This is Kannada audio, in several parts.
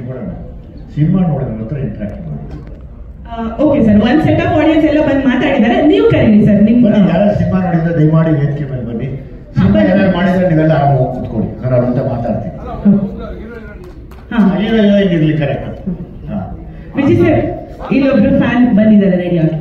ಇಟ್ಕೊಳ್ಳೋಣ. ಸಿನಿಮಾ ನೋಡಿದ್ರ ಹತ್ರ ಇಂಟ್ರಾಕ್ಟ್ ಮಾಡಿ. ಓಕೆ ಸರ್, ಒಂದ್ ಸೆಟ್ ಆಫ್ ಆಡಿಯನ್ಸ್ ಎಲ್ಲ ಬಂದು ಮಾತಾಡಿದ್ದಾರೆ, ನೀವು ಕರೀರಿ ಸರ್. ನಿಮ್ಮ ಯಾರು ಸಿನಿಮಾ ನೋಡಿದ್ರೆ ದಯಮಾಡಿ ವೇದಿಕೆ ಮೇಲೆ ಬನ್ನಿ. ಸಿನಿಮಾ ಯಾರು ಮಾಡಿದ್ರೆ ನೀವೆಲ್ಲ ಹೋಗಿ ಕೂತ್ಕೊಳ್ಳಿ, ನಾನು ಅವ್ರಂತ ಮಾತಾಡ್ತೀನಿ. ಇರ್ಲಿ ಕರೆಕ್ಟ್. ವಿಜಯ್ ಸರ್, ಇಲ್ಲೊಬ್ರು ಫ್ಯಾನ್ ಬಂದಿದ್ದಾರೆ, ರೆಡಿ ಆಗಿ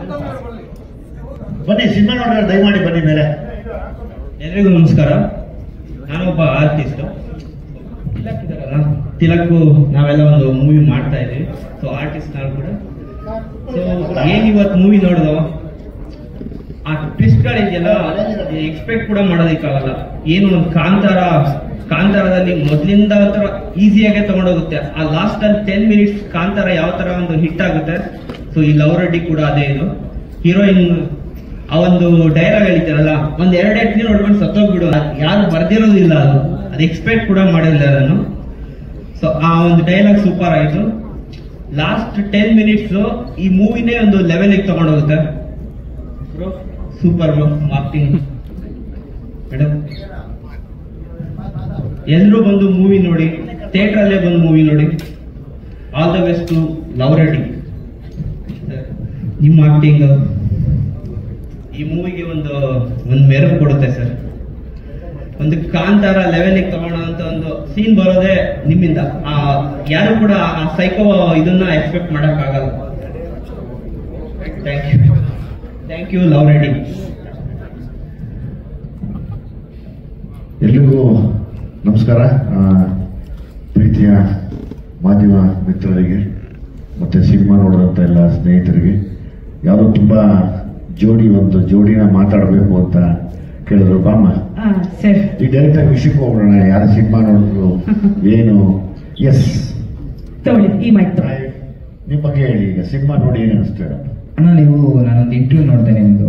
ಬನ್ನಿ. ಸಿನಿಮಾ ನೋಡಿದ್ರೆ ದಯಮಾಡಿ ಬನ್ನಿ ಮೇಲೆ. ಎಲ್ರಿಗೂ ನಮಸ್ಕಾರ. ನಾನೊಬ್ಬ ಆರ್ಟಿಸ್ಟ್. ತಿಲಕ್ ಇದಾರಲ್ಲ, ತಿಲಕ್ಕು ನಾವೆಲ್ಲ ಒಂದು ಮೂವಿ ಮಾಡ್ತಾ ಇದೀವಿ. ಸೊ ಆರ್ಟಿಸ್ಟ್ ನಾವು ಕೂಡ. ಸೊ ಏನ್ ಇವತ್ತು ಮೂವಿ ನೋಡಿದೋ ಆ ಟ್ವಿಸ್ಟ್ಗಳಿದೆಯಲ್ಲ, ಎಕ್ಸ್ಪೆಕ್ಟ್ ಕೂಡ ಮಾಡೋದಕ್ಕಾಗಲ್ಲ. ಏನು ಒಂದು ಕಾಂತಾರದಲ್ಲಿ ಮೊದಲಿಂದ ಒಂಥರ ಈಸಿಯಾಗೆ ತಗೊಂಡೋಗುತ್ತೆ. ಆ ಲಾಸ್ಟ್ ಅಲ್ಲಿ 10 ಮಿನಿಟ್ಸ್ ಕಾಂತಾರ ಯಾವ ತರ ಒಂದು ಹಿಟ್ ಆಗುತ್ತೆ. ಸೊ ಈ ಲವ್ ರೆಡ್ಡಿ ಕೂಡ ಅದೇ ಇದು. ಹೀರೋಯಿನ್ ಆ ಒಂದು ಡೈಲಾಗ್ ಹೇಳಿದ್ದಾರಲ್ಲ, ಒಂದ್ 2 ಎಟ್ಲಿ ನೋಡ್ಕೊಂಡು ಸತ್ತೋಗ್ಬಿಡು, ಯಾರು ಬರ್ದಿರೋದು ಇಲ್ಲ, ಅದು ಎಕ್ಸ್ಪೆಕ್ಟ್ ಕೂಡ ಮಾಡಿಲ್ಲ ನಾನು. ಸೊ ಆ ಒಂದು ಡೈಲಾಗ್ ಸೂಪರ್ ಆಯ್ತು. ಲಾಸ್ಟ್ 10 ಮಿನಿಟ್ಸ್ ಈ ಮೂವಿನೇ ಒಂದು ಲೆವೆಲ್ಗೆ ತಗೊಂಡೋಗುತ್ತೆ. Super marketing madam. ಎಲ್ಲರೂ ಬಂದು ಮೂವಿ ನೋಡಿ, ಥಿಯೇಟರ್ ಅಲ್ಲೇ ಬಂದು ಮೂವಿ ನೋಡಿ. All the best to Love Reddy. ನಿಮ್ಮ ಆಕ್ಟಿಂಗ್ ಈ ಮೂವಿಗೆ ಒಂದು ಮೆರುಗು ಕೊಡುತ್ತೆ ಸರ್. ಒಂದು ಕಾಂತಾರ ಲೆವೆಲ್ಗೆ ತಗೋಣ ಅಂತ ಒಂದು ಸೀನ್ ಬರೋದೇ ನಿಮ್ಮಿಂದ. ಯಾರು ಕೂಡ ಆ ಸೈಕೋ ಇದನ್ನ ಎಕ್ಸ್ಪೆಕ್ಟ್ ಮಾಡಕ್ ಆಗಲ್ಲ. Thank you Love Reddy. ಎಲ್ರಿಗೂ ನಮಸ್ಕಾರ. ಪ್ರೀತಿಯ ಮಾಧ್ಯಮ ಮಿತ್ರರಿಗೆ ಮತ್ತೆ ಸಿನಿಮಾ ನೋಡಿದಂಥ ಎಲ್ಲ ಸ್ನೇಹಿತರಿಗೆ, ಯಾವುದೋ ತುಂಬಾ ಒಂದು ಜೋಡಿನ ಮಾತಾಡಬೇಕು ಅಂತ ಕೇಳಿದ್ರು. ಬಾಮ್ಮ ಈ ಡೈರೆಕ್ಟ್ ಆಗಿ ವಿಷಯಕ್ಕೆ ಹೋಗೋಣ. ಯಾರು ಸಿನಿಮಾ ನೋಡಿದ್ರು ಏನು? ಎಸ್, ನಿಮ್ಮ ಬಗ್ಗೆ ಹೇಳಿ. ಈಗ ಸಿನಿಮಾ ನೋಡಿ ಏನು ಅನಿಸ್ತು ಅಣ್ಣ? ನಾನೊಂದು ಇಂಟರ್ವ್ಯೂ ನೋಡಿದೆ ನಿಮ್ದು.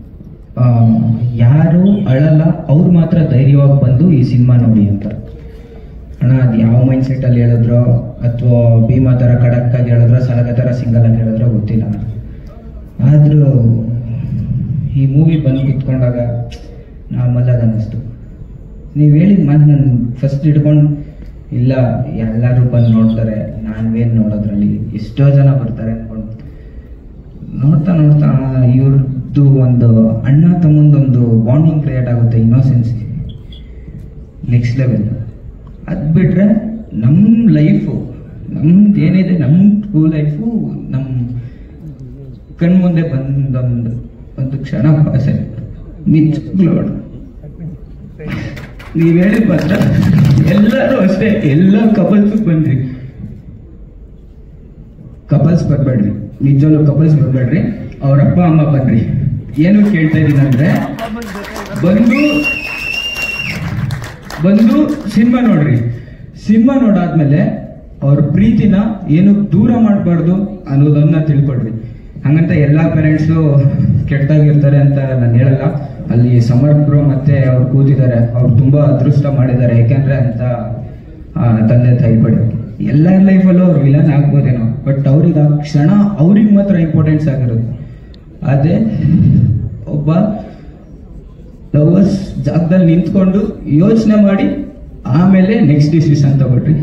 ಯಾರು ಅಳಲ್ಲ ಅವ್ರು ಮಾತ್ರ ಧೈರ್ಯವಾಗಿ ಬಂದು ಈ ಸಿನಿಮಾ ನೋಡಿ ಅಂತ. ಅಣ್ಣ, ಅದು ಯಾವ ಮೈಂಡ್ ಸೆಟ್ ಅಲ್ಲಿ ಹೇಳಿದ್ರೋ ಅಥವಾ ಭೀಮಾ ತರ ಖಡಕ್ ಆಗಿ ಹೇಳಿದ್ರೋ, ಸಲಗ ತರ ಸಿಂಗಲ್ ಆಗಿ ಹೇಳಿದ್ರೋ ಗೊತ್ತಿಲ್ಲ. ಆದ್ರೂ ಈ ಮೂವಿ ಬಂದು ಕುತ್ಕೊಂಡಾಗ ನಾರ್ಮಲ್ ಆಗಿ ಅನ್ನಿಸ್ತು. ನೀವು ಹೇಳಿದ ಮಾತು ನಾನು ಫಸ್ಟ್ ಹಿಡ್ಕೊಂಡು, ಇಲ್ಲ ಎಲ್ಲರೂ ಬಂದು ನೋಡ್ತಾರೆ, ನಾವೇನು ನೋಡೋದ್ರಲ್ಲಿ ಎಷ್ಟೋ ಜನ ಬರ್ತಾರೆ ಅನ್ಕೊಂಡು ನೋಡ್ತಾ ಇವ್ರದ್ದು ಒಂದು ಅಣ್ಣ ತಮ್ಮಂದೊಂದು ಬಾಂಡಿಂಗ್ ಕ್ರಿಯೇಟ್ ಆಗುತ್ತೆ. Innocency next level. ಅದು ಬಿಟ್ರೆ ನಮ್ಮ ಲೈಫು, ನಮ್ದು ಏನಿದೆ, ನಮ್ಮ ಸ್ಕೂಲ್ ಲೈಫು ನಮ್ಮ ಕಣ್ಮುಂದೆ ಒಂದು ಕ್ಷಣ ಪಾಸ್ ಆಯ್ತು. ನಿಜಗ್ಲೋಡ್ ನೀವ್ ಹೇಳಿದ ಮಾತ್ರ ಎಲ್ಲರೂ ಅಷ್ಟೇ. ಎಲ್ಲ ಕಪಲ್ಸ್ ಬನ್ರಿ, ಕಪಲ್ಸ್ ಬರ್ಬೇಡ್ರಿ, ನಿಜವಲ್ಲೂ ಕಪಲ್ಸ್ ಬರ್ಬೇಡ್ರಿ. ಅವ್ರ ಅಪ್ಪ ಅಮ್ಮ ಬನ್ರಿ. ಏನು ಕೇಳ್ತಾ ಇದೀನಿ ಅಂದ್ರೆ, ಬಂದು ಸಿನಿಮಾ ನೋಡ್ರಿ. ಸಿನಿಮಾ ನೋಡಾದ್ಮೇಲೆ ಅವ್ರ ಪ್ರೀತಿನ ಏನು ದೂರ ಮಾಡಬಾರ್ದು ಅನ್ನೋದನ್ನ ತಿಳ್ಕೊಡ್ರಿ. ಹಂಗಂತ ಎಲ್ಲಾ ಪೇರೆಂಟ್ಸು ಕೆಟ್ಟದಾಗಿರ್ತಾರೆ ಅಂತ ನಾನು ಹೇಳಲ್ಲ. ಅಲ್ಲಿ ಸಮರ್ಥ್ ಬ್ರೋ ಮತ್ತೆ ಅವ್ರು ಕೂತಿದ್ದಾರೆ, ಅವ್ರು ತುಂಬಾ ಅದೃಷ್ಟ ಮಾಡಿದ್ದಾರೆ. ಯಾಕೆಂದ್ರೆ ಅಂತ ತಂದೆ ತಾಯಿ ಪಡೆಯೋಕೆ ಎಲ್ಲರ ಲೈಫಲ್ಲೂ ಅವ್ರು ವಿಲನ್ ಆಗ್ಬೋದೇನೋ, ಬಟ್ ಅವ್ರಿಗೆ ಆ ಕ್ಷಣ ಅವ್ರಿಗೆ ಮಾತ್ರ ಇಂಪಾರ್ಟೆನ್ಸ್ ಆಗಿರೋದು. ಅದೇ ಒಬ್ಬ ಲವರ್ಸ್ ಜಾಗದಲ್ಲಿ ನಿಂತ್ಕೊಂಡು ಯೋಚನೆ ಮಾಡಿ ಆಮೇಲೆ ನೆಕ್ಸ್ಟ್ ಡಿಸಿಷನ್ ತಗೊಳ್ರಿ.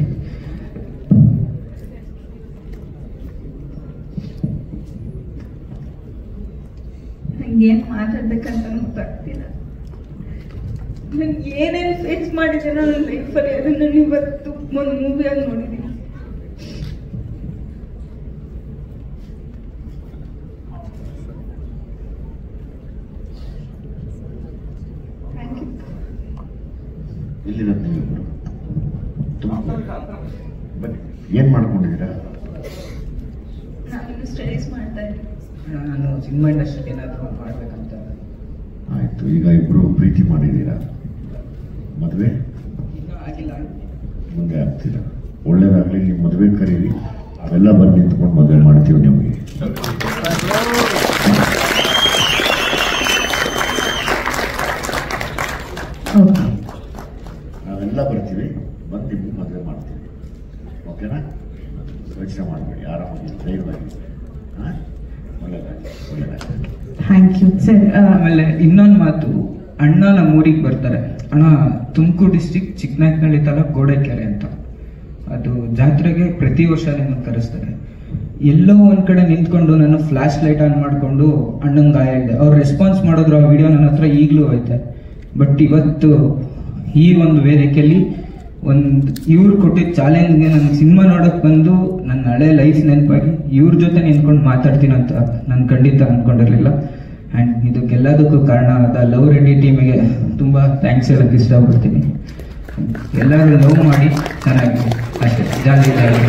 ಏನ್ ಮಾತಾಡ್ಬೇಕಂತ ಗೊತ್ತಾಗ್ತಿಲ್ಲ. ನನ್ಗೆ ಏನೇನು ಫೇಸ್ ಮಾಡಿದೆ ನನ್ನ ಲೈಫಲ್ಲಿ, ಅದನ್ನ ಇವತ್ತು ಒಂದು ಮೂವಿಯಾಗಿ ನೋಡಿದ್ದೀನಿ. ಏನ್ ಮಾಡ್ಕೊಂಡಿದ್ದೀರಾ? ನಾನು ಸ್ಟಡೀಸ್ ಮಾಡ್ತಾ ಇದ್ದೀನಿ. ನಾನು ಸಿನಿಮಾ ಇಂಡಸ್ಟ್ರಿ ಏನಾದರೂ ಮಾಡ್ಬೇಕಂತ. ಆಯ್ತು, ಈಗ ಇಬ್ರು ಪ್ರೀತಿ ಮಾಡಿದ್ದೀರಾ, ಮದುವೆ ಆಗಿಲ್ಲ, ಮುಂದೆ ಆಗ್ತೀರಾ. ಒಳ್ಳೇದಾಗ್ಲಿ, ನೀವು ಮದುವೆ ಕರೀರಿ, ಅವೆಲ್ಲ ಬಂದು ನಿಂತ್ಕೊಂಡು ಮದುವೆ ಮಾಡ್ತೀವಿ ನಿಮಗೆ. ನಾವೆಲ್ಲ ಬರ್ತೀವಿ, ಬಂದು ನಿಮ್ಗೆ ಮದುವೆ ಮಾಡ್ತೀವಿ. ಓಕೆನಾ? ಯೋಚನೆ ಮಾಡಬೇಡಿ, ಆರಾಮಾಗಿ ಧೈರ್ಯವಾಗಿ. Thank you sir. ಆಮೇಲೆ ಇನ್ನೊಂದು ಮಾತು, ಅಣ್ಣ ನಮ್ಮ ಊರಿಗೆ ಬರ್ತಾರೆ. ಅಣ್ಣ ತುಮಕೂರು ಡಿಸ್ಟಿಕ್ ಚಿಕ್ಕನಾಯಕನಹಳ್ಳಿ ತಾಲೂಕು ಗೋಡೆಕೆರೆ ಅಂತ. ಅದು ಜಾತ್ರೆಗೆ ಪ್ರತಿ ವರ್ಷ ನನ್ನನ್ನು ಕರೆಸ್ತಾರೆ. ಎಲ್ಲೋ ಒಂದ್ ಕಡೆ ನಿಂತ್ಕೊಂಡು ನಾನು ಫ್ಲಾಶ್ ಲೈಟ್ ಆನ್ ಮಾಡಿಕೊಂಡು ಅಣ್ಣಂಗೆ ಗಾಯ ಇದೆ, ಅವ್ರು ರೆಸ್ಪಾನ್ಸ್ ಮಾಡಿದ್ರು. ಆ ವಿಡಿಯೋ ನನ್ನ ಹತ್ರ ಈಗಲೂ ಐತೆ. ಬಟ್ ಇವತ್ತು ಈ ಒಂದು ವೇದಿಕೆಯಲ್ಲಿ ಇವ್ರು ಕೊಟ್ಟಿದ್ದ ಚಾಲೆಂಜ್ಗೆ ನಾನು ಸಿನಿಮಾ ನೋಡಕ್ ಬಂದು ನನ್ನ ಹಳೆ ಲೈಫ್ ನೆನಪಾಗಿ ಇವ್ರ ಜೊತೆ ನಿಂತ್ಕೊಂಡು ಮಾತಾಡ್ತೀನಿ ಅಂತ ನಾನು ಖಂಡಿತ ಅನ್ಕೊಂಡಿರ್ಲಿಲ್ಲ. ಆ್ಯಂಡ್ ಇದಕ್ಕೆಲ್ಲದಕ್ಕೂ ಕಾರಣ ಆದ ಲವ್ ರೆಡ್ಡಿ ಟೀಮಿಗೆ ತುಂಬ ಥ್ಯಾಂಕ್ಸ್ ಹೇಳಕ್ಕೆ ಇಷ್ಟಪಡ್ತೀನಿ. ಎಲ್ಲರೂ ಲವ್ ಮಾಡಿ ಚೆನ್ನಾಗಿ ಅಷ್ಟೇ ಜಾಲಿ ಜಾಲಿ.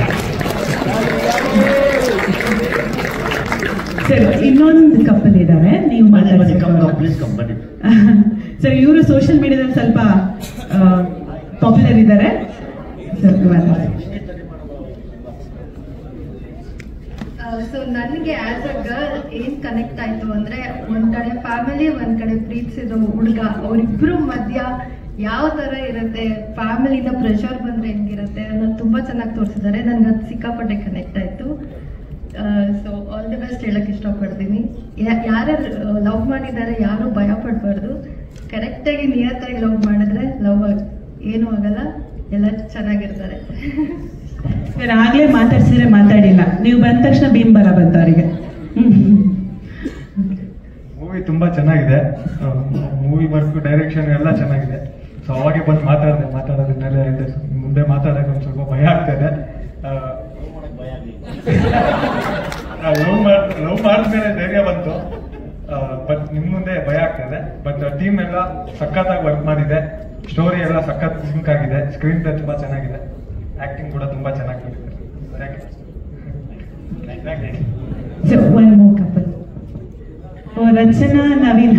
ಸರ್, ಇನ್ನೊಂದು ಕಪಲ್ ಇದ್ದಾರೆ, ನೀವು ಮಾತಾಡಿ ಸರ್. ಇವರು ಸೋಷಿಯಲ್ ಮೀಡಿಯಾದಲ್ಲಿ ಸ್ವಲ್ಪ ಪಾಪ್ಯುಲರ್ ಇದ್ದಾರೆ ಸರ್. ಸೊ ನನಗೆ ಆಸ್ ಅ ಗರ್ಲ್ ಏನ್ ಕನೆಕ್ಟ್ ಆಯ್ತು ಅಂದ್ರೆ, ಒಂದ್ ಕಡೆ ಫ್ಯಾಮಿಲಿ, ಒಂದ್ ಕಡೆ ಪ್ರೀತಿಸಿದ ಹುಡುಗ, ಅವರಿಬ್ರು ಮಧ್ಯ ಯಾವ ತರ ಇರುತ್ತೆ, ಫ್ಯಾಮಿಲಿನ ಪ್ರೆಷರ್ ಬಂದ್ರೆ ಹೆಂಗಿರುತ್ತೆ ಅನ್ನೋದು ತುಂಬಾ ಚೆನ್ನಾಗಿ ತೋರಿಸಿದ್ದಾರೆ. ನನ್ಗೆ ಅದು ಸಿಕ್ಕಾಪಟ್ಟೆ ಕನೆಕ್ಟ್ ಆಯ್ತು. ಸೊ ಆಲ್ ದಿ ಬೆಸ್ಟ್ ಹೇಳಕ್ ಇಷ್ಟಪಡ್ತೀನಿ. ಯಾರ್ಯಾರು ಲವ್ ಮಾಡಿದ್ದಾರೆ ಯಾರು ಭಯ ಪಡಬಾರ್ದು. ಕರೆಕ್ಟಾಗಿ ನಿಯತ್ತಾಗಿ ಲವ್ ಮಾಡಿದ್ರೆ ಲವ್ ಏನೂ ಆಗಲ್ಲ, ಎಲ್ಲ ಚೆನ್ನಾಗಿರ್ತಾರೆ. ಸರ್, ಆಗ್ಲೇ ಮಾತಾಡ್ಸಿದ್ರೆ ಮಾತಾಡಿಲ್ಲ, ನೀವು ಬಂದ ತಕ್ಷಣ ಬಿಂಬಲ ಬಂತ ಅವರಿಗೆ. ಮೂವಿ ತುಂಬಾ ಚೆನ್ನಾಗಿದೆ. ಮೂವಿ ವರ್ಕ್, ಡೈರೆಕ್ಷನ್ ಎಲ್ಲ ಚೆನ್ನಾಗಿದೆ. ಸೊ ಅವಾಗೆ ಬಂದು ಮಾತಾಡೋದ್ಮೇಲೆ ಮುಂದೆ ಮಾತಾಡೋಕೆ ಒಂದು ಸ್ವಲ್ಪ ಭಯ ಆಗ್ತದೆ. ಲವ್ ಮಾಡಿದ್ಮೇಲೆ ಧೈರ್ಯ ಬಂತು, ಬಟ್ ನಿಮ್ ಮುಂದೆ ಭಯ ಆಗ್ತದೆ. ಬಟ್ ಟೀಮ್ ಎಲ್ಲ ಸಖತ್ತಾಗಿ ವರ್ಕ್ ಮಾಡಿದೆ. ಸ್ಟೋರಿ ಎಲ್ಲ ಸಖತ್ ಸಿಂಕ್ ಆಗಿದೆ. ಸ್ಕ್ರೀನ್ ಪ್ಲೇ ತುಂಬಾ ಚೆನ್ನಾಗಿದೆ. ಆಕ್ಟಿಂಗ್ ಕೂಡ ತುಂಬಾ ಚೆನ್ನಾಗಿ ಮಾಡಿದೆ. One more couple. Rachana, Naveen.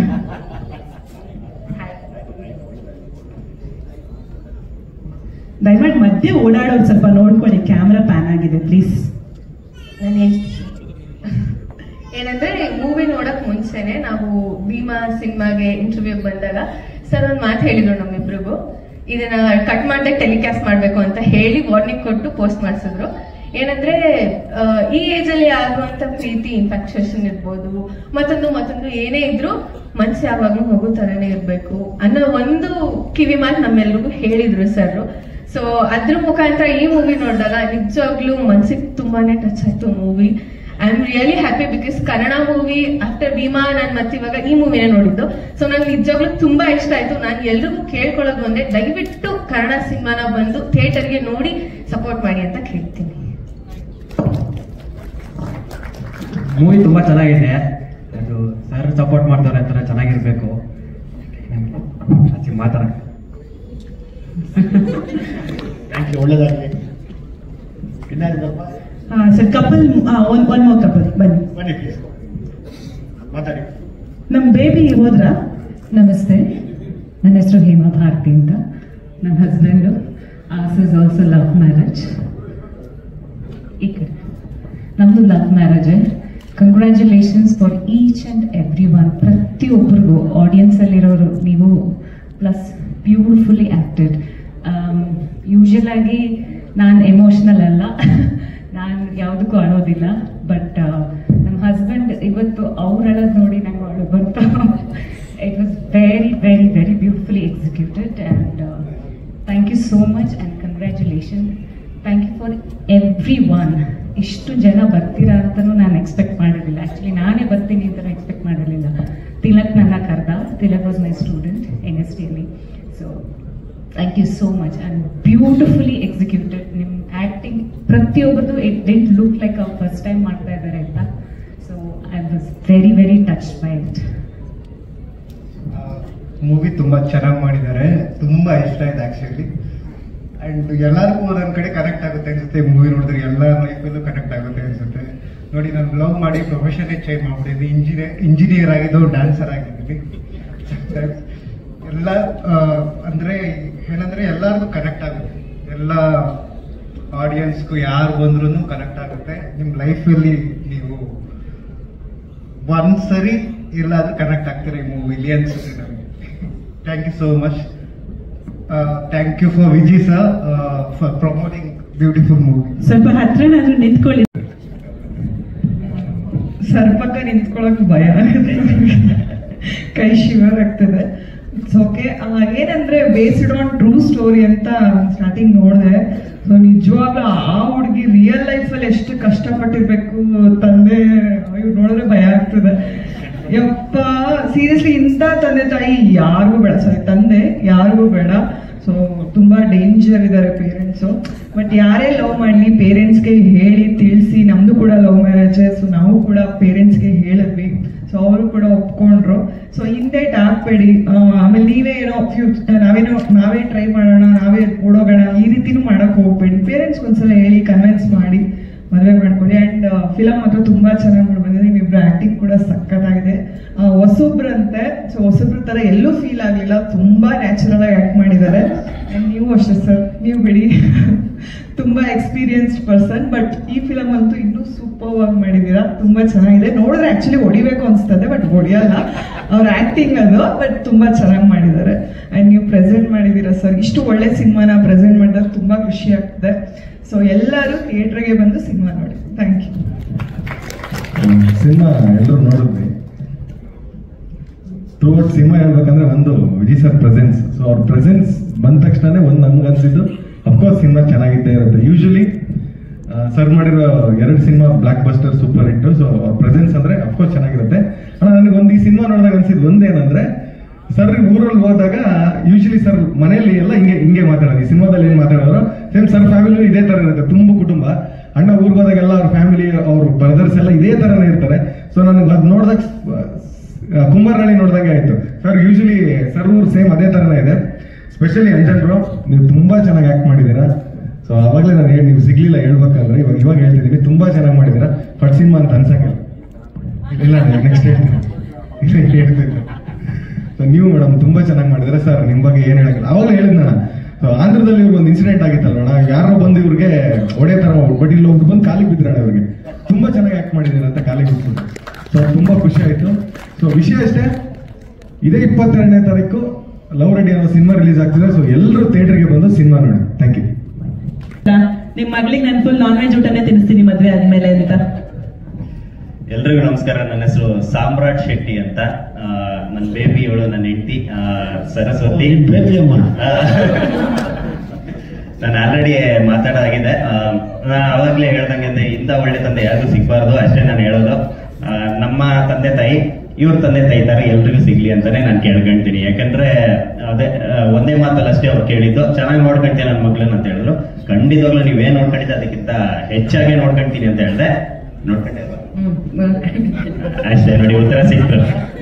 ದಯಮಾಡಿ ಮಧ್ಯೆ ಓಡಾಡೋದು ಸ್ವಲ್ಪ ನೋಡ್ಕೊಳ್ಳಿ, ಕ್ಯಾಮ್ರಾ ಪ್ಯಾನ್ ಆಗಿದೆ ಪ್ಲೀಸ್. ಏನಂದ್ರೆ ಮೂವಿ ನೋಡಕ್ ಮುಂಚೆನೆ ನಾವು ಭೀಮಾ ಸಿನಿಮಾಗೆ ಇಂಟರ್ವ್ಯೂ ಬಂದಾಗ ಸರ್ ಒಂದ್ ಮಾತು ಹೇಳಿದ್ರು ನಮ್ಮಿಬ್ರಿಗೂ, ಇದನ್ನ ಕಟ್ ಮಾಡದೆ ಟೆಲಿಕಾಸ್ಟ್ ಮಾಡ್ಬೇಕು ಅಂತ ಹೇಳಿ ವಾರ್ನಿಂಗ್ ಕೊಟ್ಟು ಪೋಸ್ಟ್ ಮಾಡಿಸಿದ್ರು. ಏನಂದ್ರೆ ಈ ಏಜ್ ಅಲ್ಲಿ ಆಗುವಂತ ಪ್ರೀತಿ, ಇನ್ಫ್ಯಾಕ್ಚುಯೇಷನ್ ಇರ್ಬೋದು, ಮತ್ತೊಂದು ಏನೇ ಇದ್ರು ಮನ್ಸು ಯಾವಾಗ್ಲೂ ಮಗು ತರನೇ ಇರ್ಬೇಕು ಅನ್ನೋ ಒಂದು ಕಿವಿ ಮಾತು ನಮ್ಮೆಲ್ರಿಗೂ ಹೇಳಿದ್ರು ಸರ್. ಸೊ ಅದ್ರ ಮುಖಾಂತರ ಈ ಮೂವಿ ನೋಡಿದಾಗ ನಿಜವಾಗ್ಲೂ ಮನ್ಸಿಗೆ ತುಂಬಾನೇ ಟಚ್ ಆಯ್ತು movie. I am really happy because Kannada movie after Bheema ನಾನು ಮತ್ತೆ ಇವಾಗ ಈ ಮೂವಿನೇ ನೋಡಿದ್ದು. ಸೊ ನಂಗೆ ನಿಜವಾಗ್ಲೂ ತುಂಬಾ ಇಷ್ಟ ಆಯ್ತು. ನಾನು ಎಲ್ರಿಗೂ ಕೇಳ್ಕೊಳ್ಳೋದು ಒಂದೇ, ದಯವಿಟ್ಟು ಕನ್ನಡ ಸಿನಿಮಾನ ಬಂದು ಥಿಯೇಟರ್ಗೆ ನೋಡಿ ಸಪೋರ್ಟ್ ಮಾಡಿ ಅಂತ ಕೇಳ್ತೀನಿ. ಮೂವಿ ತುಂಬಾ ಚೆನ್ನಾಗಿದೆ. ಅದು ಸರ್ ಸಪೋರ್ಟ್ ಮಾಡ್ತಾರೆ ಅಂತಾರೆ, ಚೆನ್ನಾಗಿರ್ಬೇಕು. ಮಾತಾಡ ಥ್ಯಾಂಕ್ ಯು, ಒಳ್ಳೇದಾಗಲಿ. ಇನ್ನಾರಿದಪ್ಪ sir, couple, one more couple ಬನ್ನಿ. ಬನ್ನಿ ಪ್ಲೀಸ್, ಮಾತಾಡಿ. ನಮ್ ಬೇಬಿ ಹೋದ್ರ? ನಮಸ್ತೆ, ನನ್ನ ಹೆಸರು ಹೇಮಾ ಭಾರತಿ ಅಂತ. ನನ್ನ husband is also love marriage. ಈ ಕಡೆ ನಮ್ದು ಲವ್ ಮ್ಯಾರೇಜೇ. Congratulations for each and every one. ಪ್ರತಿಯೊಬ್ಬರಿಗೂ ಆಡಿಯನ್ಸಲ್ಲಿರೋರು ನೀವು, ಪ್ಲಸ್ ಬ್ಯೂಟಿಫುಲ್ಲಿ ಆ್ಯಕ್ಟೆಡ್. ಯೂಶಲ್ ಆಗಿ ನಾನು ಎಮೋಷ್ನಲ್ ಅಲ್ಲ, ನಾನು ಯಾವುದಕ್ಕೂ ಅಳೋದಿಲ್ಲ. ಬಟ್ ನಮ್ಮ ಹಸ್ಬೆಂಡ್ ಇವತ್ತು ಅವ್ರು ಅಳೋದು ನೋಡಿ ನಂಗೆ ಅಳು ಬಂತು. It was very very very beautifully executed. And thank you so much and congratulation. Thank you for every one. ಇಷ್ಟು ಜನ ಬರ್ತೀರಾ ಅಂತಲೂ ನಾನು ಎಕ್ಸ್ಪೆಕ್ಟ್ ಮಾಡಿರಲಿಲ್ಲ. ಆ್ಯಕ್ಚುಲಿ ನಾನೇ ಬರ್ತೀನಿ ಅಂತ ಎಕ್ಸ್ಪೆಕ್ಟ್ ಮಾಡಿರಲಿಲ್ಲ. ತಿಲಕ್ ನನ್ನ ಕರೆದ. ತಿಲಕ್ ವಾಸ್ ಮೈ ಸ್ಟೂಡೆಂಟ್ NSTಯಲ್ಲಿ. So thank you so much and beautifully executed. ನಿಮ್ಮ ಆ್ಯಕ್ಟಿಂಗ್ ಪ್ರತಿಯೊಬ್ಬರದು ಇಟ್ ಡಿಂಟ್ ಲುಕ್ ಲೈಕ್ ಅವ್ರು ಫಸ್ಟ್ ಟೈಮ್ ಮಾಡ್ತಾ ಇದ್ದಾರೆ ಅಂತ. So I was very very touch by it. Movie ತುಂಬಾ ಚೆನ್ನಾಗಿ ಮಾಡಿದ್ದಾರೆ. ತುಂಬಾ ಇಷ್ಟ ಆಯ್ತು ಆಕ್ಚುಲಿ. ಅಂಡ್ ಎಲ್ಲರಿಗೂ ಒಂದೊಂದ್ ಕಡೆ ಕನೆಕ್ಟ್ ಆಗುತ್ತೆ ಅನ್ಸುತ್ತೆ. ಮೂವಿ ನೋಡಿದ್ರೆ ಎಲ್ಲ ಲೈಫಲ್ಲೂ ಕನೆಕ್ಟ್ ಆಗುತ್ತೆ ಅನ್ಸುತ್ತೆ. ನೋಡಿ, ನಾನು ಲವ್ ಮಾಡಿ ಪ್ರೊಫೆಷನ್ ಚೇಂಜ್ ಮಾಡ್ಬಿಟ್ಟಿದ್ದೆ. ಇಂಜಿನಿಯರ್ ಆಗಿದ್ದು ಡ್ಯಾನ್ಸರ್ ಆಗಿದ್ದೀನಿ. ಎಲ್ಲ ಅಂದ್ರೆ ಏನಂದ್ರೆ ಎಲ್ಲರಿಗೂ ಕನೆಕ್ಟ್ ಆಗುತ್ತೆ. ಎಲ್ಲ ಆಡಿಯನ್ಸ್ಗೂ ಯಾರು ಬಂದ್ರೂ ಕನೆಕ್ಟ್ ಆಗುತ್ತೆ. ನಿಮ್ಮ ಲೈಫಲ್ಲಿ ನೀವು ಒಂದ್ಸರಿ ಎಲ್ಲಾದ್ರೂ ಕನೆಕ್ಟ್ ಆಗ್ತೀರಾ ಈ ಮೂವಿಲಿ ಅನ್ಸುತ್ತೆ ನಮಗೆ. Thank you so much. Thank you for Viji sir for promoting beautiful movie. ಸ್ವಲ್ಪ ಹತ್ರನಾದ್ರೂ ನಿಂತ್ಕೊಳ್ಳಿ. ಸರ್ ಪಕ್ಕ ನಿಂತ್ಕೊಳ್ಳೋಕೆ ಭಯ ಆಗುತ್ತೆ, ಕೈ ಶಿವರ್ ಆಗ್ತದೆ. ಓಕೆ. ಏನಂದ್ರೆ ಬೇಸ್ಡ್ ಆನ್ ಟ್ರೂ ಸ್ಟೋರಿ ಅಂತ ಸ್ಟಾರ್ಟಿಂಗ್ ನೋಡಿದೆ. ಸೊ ನಿಜವಾಗ್ಲೂ ಆ ಹುಡುಗಿ ರಿಯಲ್ ಲೈಫಲ್ಲಿ ಎಷ್ಟು ಕಷ್ಟಪಟ್ಟಿರ್ಬೇಕು ತಂದೆ, ಇವ್ರು ನೋಡಿದ್ರೆ ಭಯ ಆಗ್ತದೆ. ಯಪ್ಪ ಸೀರಿಯಸ್ಲಿ ಇಂಥ ತಂದೆ ತಾಯಿ ಯಾರಿಗೂ ಬೇಡ, ತಂದೆ ಯಾರಿಗೂ ಬೇಡ. ಸೊ ತುಂಬಾ ಡೇಂಜರ್ ಇದ್ದಾರೆ ಪೇರೆಂಟ್ಸು. ಬಟ್ ಯಾರೇ ಲವ್ ಮಾಡಲಿ ಪೇರೆಂಟ್ಸ್ಗೆ ಹೇಳಿ ತಿಳಿಸಿ, ನಮ್ದು ಕೂಡ ಲವ್ ಮ್ಯಾರೇಜ್. ಸೊ ನಾವು ಕೂಡ ಪೇರೆಂಟ್ಸ್ಗೆ ಹೇಳಿದ್ವಿ. ಸೊ ಅವರು ಕೂಡ ಒಪ್ಕೊಂಡ್ರು. ಸೊ ಹಿಂದೇಟ್ ಹಾಕ್ಬೇಡಿ. ಆಮೇಲೆ ನೀವೇ ಏನೋ ನಾವೇ ಟ್ರೈ ಮಾಡೋಣ, ನಾವೇ ಓಡೋಗೋಣ, ಈ ರೀತಿನೂ ಮಾಡಕ್ ಹೋಗ್ಬೇಡಿ. ಪೇರೆಂಟ್ಸ್ ಒಂದ್ಸಲ ಹೇಳಿ ಕನ್ವಿನ್ಸ್ ಮಾಡಿ ಮದುವೆ ಮಾಡ್ಕೊಳ್ಳಿ. ಅಂಡ್ ಫಿಲಮ್ ಮಾತ್ರ ತುಂಬಾ ಚೆನ್ನಾಗಿ ಮಾಡಿ ಬಂದಿದೆ. ನಿಮ್ಮಿಬ್ರು ಆಕ್ಟಿಂಗ್ ಕೂಡ ಸಖತ್ತಾಗಿದೆ. ಹೊಸೊಬ್ರಂತೆ, ಸೊ ಹೊಸೊಬ್ರ ತರ ಎಲ್ಲೂ ಫೀಲ್ ಆಗ್ಲಿಲ್ಲ, ತುಂಬಾ ನ್ಯಾಚುರಲ್ ಆಗಿ ಆಕ್ಟ್ ಮಾಡಿದ್ದಾರೆ. ಅಂಡ್ ನೀವು ಅಷ್ಟೇ ಸರ್, ನೀವು ಬಿಡಿ ತುಂಬಾ ಎಕ್ಸ್ಪೀರಿಯನ್ಸ್ಡ್ ಪರ್ಸನ್. ಬಟ್ ಈ ಫಿಲಮ್ ಅಂತೂ ಇನ್ನೂ ಸೂಪರ್ ಆಗಿ ಮಾಡಿದೀರಾ, ತುಂಬಾ ಚೆನ್ನಾಗಿದೆ. ನೋಡಿದ್ರೆ ಆಕ್ಚುಲಿ ಹೊಡಿಬೇಕು ಅನ್ಸ್ತದೆ, ಬಟ್ ಹೊಡಿಯಲ್ಲ, ಅವ್ರ ಆಕ್ಟಿಂಗ್ ಅದು. ಬಟ್ ತುಂಬಾ ಚೆನ್ನಾಗಿ ಮಾಡಿದ್ದಾರೆ. ಅಂಡ್ ನೀವು ಪ್ರೆಸೆಂಟ್ ಮಾಡಿದೀರಾ ಸರ್, ಇಷ್ಟು ಒಳ್ಳೆ ಸಿನಿಮಾನ ಪ್ರೆಸೆಂಟ್ ಮಾಡಿದಾಗ ತುಂಬಾ ಖುಷಿ ಆಗ್ತದೆ. ಸೊ ಎಲ್ಲರೂ ಥಿಯೇಟರ್ಗೆ ಬಂದು ಸಿನಿಮಾ ನೋಡಿ. Thank you. ಸಿನಿಮಾ ಎಲ್ಲರೂ ನೋಡಿದ್ವಿ. ಥ್ರೂಔಟ್ ಸಿನಿಮಾ ಹೇಳ್ಬೇಕಂದ್ರೆ ಒಂದು ವಿಜಯ್ ಸರ್ ಪ್ರೆಸೆನ್ಸ್. ಸೊ ಅವ್ರ ಪ್ರೆಸೆನ್ಸ್ ಬಂದ ತಕ್ಷಣ ಒಂದು ನಮ್ಗೆ ಅನ್ಸಿದ್ದು ಅಫ್ಕೋರ್ಸ್ ಸಿನಿಮಾ ಚೆನ್ನಾಗಿದ್ದೇ ಇರುತ್ತೆ. ಯೂಶಲಿ ಸರ್ ಮಾಡಿರೋ 2 cinema blockbuster super hit. So ಅವ್ರ ಪ್ರೆಸೆನ್ಸ್ ಅಂದ್ರೆ ಅಫ್ಕೋರ್ಸ್ ಚೆನ್ನಾಗಿರುತ್ತೆ. ನನಗೆ ಒಂದು ಈ ಸಿನಿಮಾ ನೋಡಿದಾಗ ಅನ್ಸಿದ್ದು ಒಂದೇನಂದ್ರೆ, ಸರ್ ಊರಲ್ಲಿ ಹೋದಾಗ ಯೂಶಲಿ ಸರ್ ಮನೆಯಲ್ಲಿ ಎಲ್ಲ ಹಿಂಗೆ ಮಾತಾಡೋದು. ಈ ಸಿನಿಮಾದಲ್ಲಿ ಏನ್ ಮಾತಾಡೋರು ಸೇಮ್ ಸರ್ ಫ್ಯಾಮಿಲಿ ಇದೇ ತರ ಇರುತ್ತೆ. ತುಂಬ ಕುಟುಂಬ, ಅಣ್ಣ ಊರಿಗೆ ಹೋದಾಗೆಲ್ಲ ಅವ್ರ ಫ್ಯಾಮಿಲಿ ಅವ್ರ ಬ್ರದರ್ಸ್ ಎಲ್ಲ ಇದೇ ತರನೇ ಇರ್ತಾರೆ. ಸೊ ನನಗೆ ಅದು ನೋಡಿದಾಗ ಕುಂಬಾರನಹಳ್ಳಿ ನೋಡಿದಾಗೆ ಆಯ್ತು. ಸರ್ ಯೂಶಲಿ ಸರ್ ಊರು ಸೇಮ್ ಅದೇ ತರನೇ ಇದೆ. ಸ್ಪೆಷಲಿ ಅಂಜನ್ ಬ್ರೋ, ನೀವು ತುಂಬಾ ಚೆನ್ನಾಗಿ ಆಕ್ಟ್ ಮಾಡಿದ್ದೀರಾ. ಸೊ ಅವಾಗಲೇ ನಾನು ನೀವು ಸಿಗ್ಲಿಲ್ಲ ಹೇಳ್ಬೇಕಂದ್ರೆ, ಇವಾಗ ಹೇಳ್ತಿದ್ದೀನಿ, ತುಂಬಾ ಚೆನ್ನಾಗಿ ಮಾಡಿದ್ದೀರಾ. ಫಟ್ ಸಿನಿಮಾ ಅಂತ ಅನ್ಸಂಗಿಲ್ಲ. ಇಲ್ಲ ನೆಕ್ಸ್ಟ್ ಹೇಳ್ತೀನಿ. ಸೊ ನೀವು ಮೇಡಮ್ ತುಂಬಾ ಚೆನ್ನಾಗಿ ಮಾಡಿದ್ರೆ. ಸರ್ ನಿಮ್ ಬಗ್ಗೆ ಏನ್ ಹೇಳಕ್ಕಿಲ್ಲ, ಅವಾಗಲೇ ಹೇಳಿದ್ನ. ಸೊ ಆಂಧ್ರದಲ್ಲಿ ಇವ್ರಿಗೆ ಒಂದು ಇನ್ಸಿಡೆಂಟ್ ಆಗಿತ್ತಲ್ಲ, ಯಾರೋ ಬಂದು ಇವ್ರಿಗೆ ಒಡೆ ತರ ಬಟ್ ಇಲ್ಲಿ ಒಬ್ರು ಬಂದು ಕಾಲಿಗೆ ಬಿದ್ದಿರಾಣ. ಇವ್ರಿಗೆ ತುಂಬಾ ಚೆನ್ನಾಗಿ ಆಕ್ಟ್ ಮಾಡಿದ್ದೀರಾ ಅಂತ ಕಾಲಿಗೆ ಬಿಟ್ಬಿಟ್ಟು. ಸೊ ತುಂಬಾ ಖುಷಿ ಆಯ್ತು. ಸೊ ವಿಷಯ ಅಷ್ಟೇ, ಇದೇ 22ನೇ ತಾರೀಕು ಲವ್ ರೆಡಿ ಅನ್ನೋ ಸಿನಿಮಾ ರಿಲೀಸ್ ಆಗ್ತಿದೆ. ಸೊ ಎಲ್ಲರೂ ಥಿಯೇಟರ್ಗೆ ಬಂದು ಸಿನಿಮಾ ನೋಡಿ. Thank you. ನಿಮ್ ಮಗಳಿಗೆ ನಾನು ಫುಲ್ ನಾನ್ ವೆಜ್ ಊಟನೇ ತಿನ್ನಿಸ್ತೀನಿ ಮದ್ವೆ ಆದ್ಮೇಲೆ ಅಂತ. ಎಲ್ರಿಗೂ ನಮಸ್ಕಾರ. ನನ್ನ ಹೆಸರು ಸಾಮ್ರಾಟ್ ಶೆಟ್ಟಿ ಅಂತ. ನನ್ನ ಬೇಬಿ ಇವಳು, ನನ್ನ ಹೆಂಡತಿ ಸರಸ್ವತಿ. ನಾನು ಆಲ್ರೆಡಿ ಮಾತಾಡೋದಾಗಿದೆ. ನಾನು ಅವಾಗಲೇ ಹೇಳ್ದಂಗೆ ಇಂಥ ಒಳ್ಳೆ ತಂದೆ ಯಾರಿಗೂ ಸಿಗ್ಬಾರ್ದು, ಅಷ್ಟೇ ನಾನು ಹೇಳೋದು. ನಮ್ಮ ತಂದೆ ತಾಯಿ ಇವ್ರ ತಂದೆ ತಾಯಿ ತರ ಎಲ್ರಿಗೂ ಸಿಗ್ಲಿ ಅಂತಾನೆ ನಾನು ಕೇಳ್ಕೊಂತೀನಿ. ಯಾಕಂದ್ರೆ ಅದೇ ಒಂದೇ ಮಾತಲ್ಲ ಅಷ್ಟೇ ಅವ್ರು ಕೇಳಿದ್ದು, ಚೆನ್ನಾಗಿ ನೋಡ್ಕೊಂತೀನಿ ನನ್ನ ಮಗಳನ್ನ ಅಂತ ಹೇಳಿದ್ರು. ಖಂಡಿತವಾಗ್ಲೂ ನೀವೇನ್ ನೋಡ್ಕೊಂಡಿದ್ದೆ ಅದಕ್ಕಿಂತ ಹೆಚ್ಚಾಗಿ ನೋಡ್ಕೊಂತೀನಿ ಅಂತ ಹೇಳಿದೆ. ನೋಡ್ಕೊಂಡೆ ಅಷ್ಟೇ ನೋಡಿ, ಉತ್ತರ ಸಿಕ್ತು.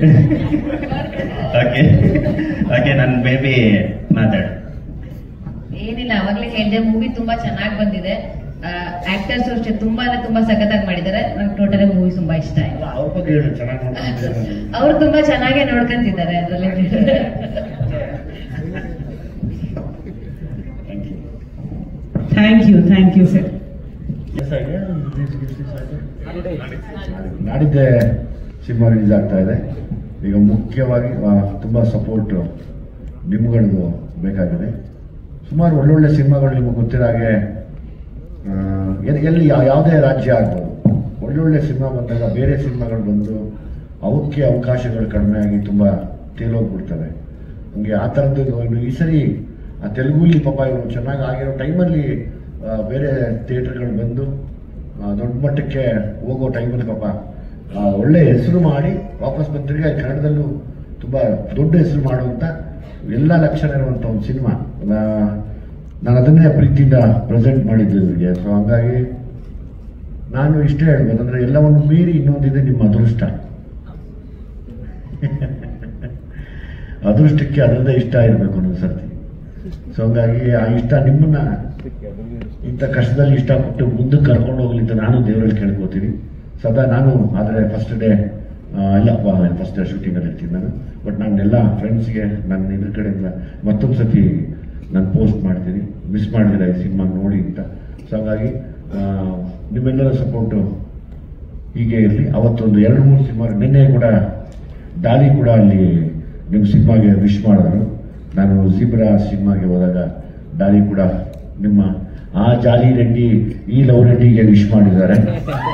ಓಕೆ ನನ್ನ ಬೇಬಿ ಮಾತಾಡು. ಏನಿಲ್ಲ, ಅವಾಗ್ಲೇ ಹೇಳಿದೆ, ಮೂವಿ ತುಂಬಾ ಚೆನ್ನಾಗಿ ಬಂದಿದೆ. ಆಕ್ಟರ್ಸ್ ಅಷ್ಟೇ ತುಂಬಾ ಸಖತ್ತಾಗಿ ಮಾಡಿದ್ದಾರೆ. ನಂಗೆ ಟೋಟಲಿ ಮೂವಿ ತುಂಬಾ ಇಷ್ಟ ಆಯ್ತು. ಅವ್ರು ತುಂಬಾ ಚೆನ್ನಾಗಿ ನೋಡ್ಕೊಂತಿದ್ದಾರೆ ಅದ್ರಲ್ಲಿ. Thank you sir. ನಾಡಿದ್ದೇ ಸಿನಿಮಾ ರಿಲೀಸ್ ಆಗ್ತಾ ಇದೆ. ಈಗ ಮುಖ್ಯವಾಗಿ ತುಂಬ ಸಪೋರ್ಟ್ ನಿಮ್ಗಳದ್ದು ಬೇಕಾಗಿದೆ. ಸುಮಾರು ಒಳ್ಳೊಳ್ಳೆ ಸಿನಿಮಾಗಳು ನಿಮಗೆ ಗೊತ್ತಿರೋ ಹಾಗೆ ಎಲ್ಲಿ ಯಾವುದೇ ರಾಜ್ಯ ಆಗ್ಬೋದು, ಒಳ್ಳೊಳ್ಳೆ ಸಿನಿಮಾ ಬಂದಾಗ ಬೇರೆ ಸಿನಿಮಾಗಳು ಬಂದು ಅವಕ್ಕೆ ಅವಕಾಶಗಳು ಕಡಿಮೆ ಆಗಿ ತುಂಬ ತೇಲೋಗ್ಬಿಡ್ತವೆ. ಹಂಗೆ ಆ ಥರದ್ದು ಈ ಸರಿ ಆ ತೆಲುಗುಲಿ ಪಾಪ ಇವರು ಚೆನ್ನಾಗಿ ಆಗಿರೋ ಟೈಮಲ್ಲಿ ಬೇರೆ ಥಿಯೇಟರ್ಗಳು ಬಂದು ದೊಡ್ಡ ಮಟ್ಟಕ್ಕೆ ಹೋಗೋ ಟೈಮಲ್ಲಿ ಪಾಪ ಒಳ್ಳೆ ಹೆಸರು ಮಾಡಿ ವಾಪಸ್ ಬಂದಿರಿಗೆ ಕನ್ನಡದಲ್ಲೂ ತುಂಬ ದೊಡ್ಡ ಹೆಸರು ಮಾಡುವಂಥ ಎಲ್ಲ ಲಕ್ಷಣ ಇರುವಂಥ ಒಂದು ಸಿನಿಮಾ. ನಾನು ಅದನ್ನೇ ಪ್ರೀತಿಯಿಂದ ಪ್ರೆಸೆಂಟ್ ಮಾಡಿದ್ದೆ ಇವರಿಗೆ. ಸೊ ಹಂಗಾಗಿ ನಾನು ಇಷ್ಟೇ ಹೇಳ್ಬೋದು, ಅಂದರೆ ಎಲ್ಲವನ್ನು ಮೀರಿ ಇನ್ನೊಂದಿದೆ ನಿಮ್ಮ ಅದೃಷ್ಟ. ಅದೃಷ್ಟಕ್ಕೆ ಅದರದ್ದೇ ಇಷ್ಟ ಇರಬೇಕು ಅನ್ನೋ ಸರ್ತಿ. ಸೊ ಹಂಗಾಗಿ ಆ ಇಷ್ಟ ನಿಮ್ಮನ್ನ ಇಂಥ ಕಷ್ಟದಲ್ಲಿ ಇಷ್ಟಪಟ್ಟು ಮುಂದಕ್ಕೆ ಕರ್ಕೊಂಡು ಹೋಗ್ಲಿ ಅಂತ ನಾನು ದೇವರಲ್ಲಿ ಕೇಳ್ಕೋತೀನಿ ಸದಾ. ನಾನು ಆದರೆ ಫಸ್ಟ್ ಡೇ ಇಲ್ಲಪ್ಪ, ಫಸ್ಟ್ ಡೇ ಶೂಟಿಂಗಲ್ಲಿ ಇರ್ತೀನಿ ನಾನು. ಬಟ್ ನಾನೆಲ್ಲ ಫ್ರೆಂಡ್ಸ್ಗೆ ನನ್ನ ಇದ್ರ ಕಡೆಯಿಂದ ಮತ್ತೊಂದು ಸತಿ ನಾನು ಪೋಸ್ಟ್ ಮಾಡ್ತೀನಿ, ಮಿಸ್ ಮಾಡಿದಿರ ಈ ಸಿನಿಮಾ ನೋಡಿ ಅಂತ. ಸೊ ಹಾಗಾಗಿ ನಿಮ್ಮೆಲ್ಲರ ಸಪೋರ್ಟು ಹೀಗೆ ಇರಲಿ. ಅವತ್ತೊಂದು 2-3 ಸಿನಿಮಾ, ನಿನ್ನೆ ಕೂಡ ಡಾಲಿ ಕೂಡ ಅಲ್ಲಿ ನಿಮ್ಮ ಸಿನಿಮಾಗೆ ವಿಶ್ ಮಾಡಿದ್ರು. ನಾನು ಜಿಬ್ರಾ ಸಿನಿಮಾಗೆ ಹೋದಾಗ ಡಾಲಿ ಕೂಡ ನಿಮ್ಮ ಆ ಜಾಲಿ ರೆಡ್ಡಿ ಈ ಲವ್ ರೆಡ್ಡಿಗೆ ವಿಶ್ ಮಾಡಿದ್ದಾರೆ.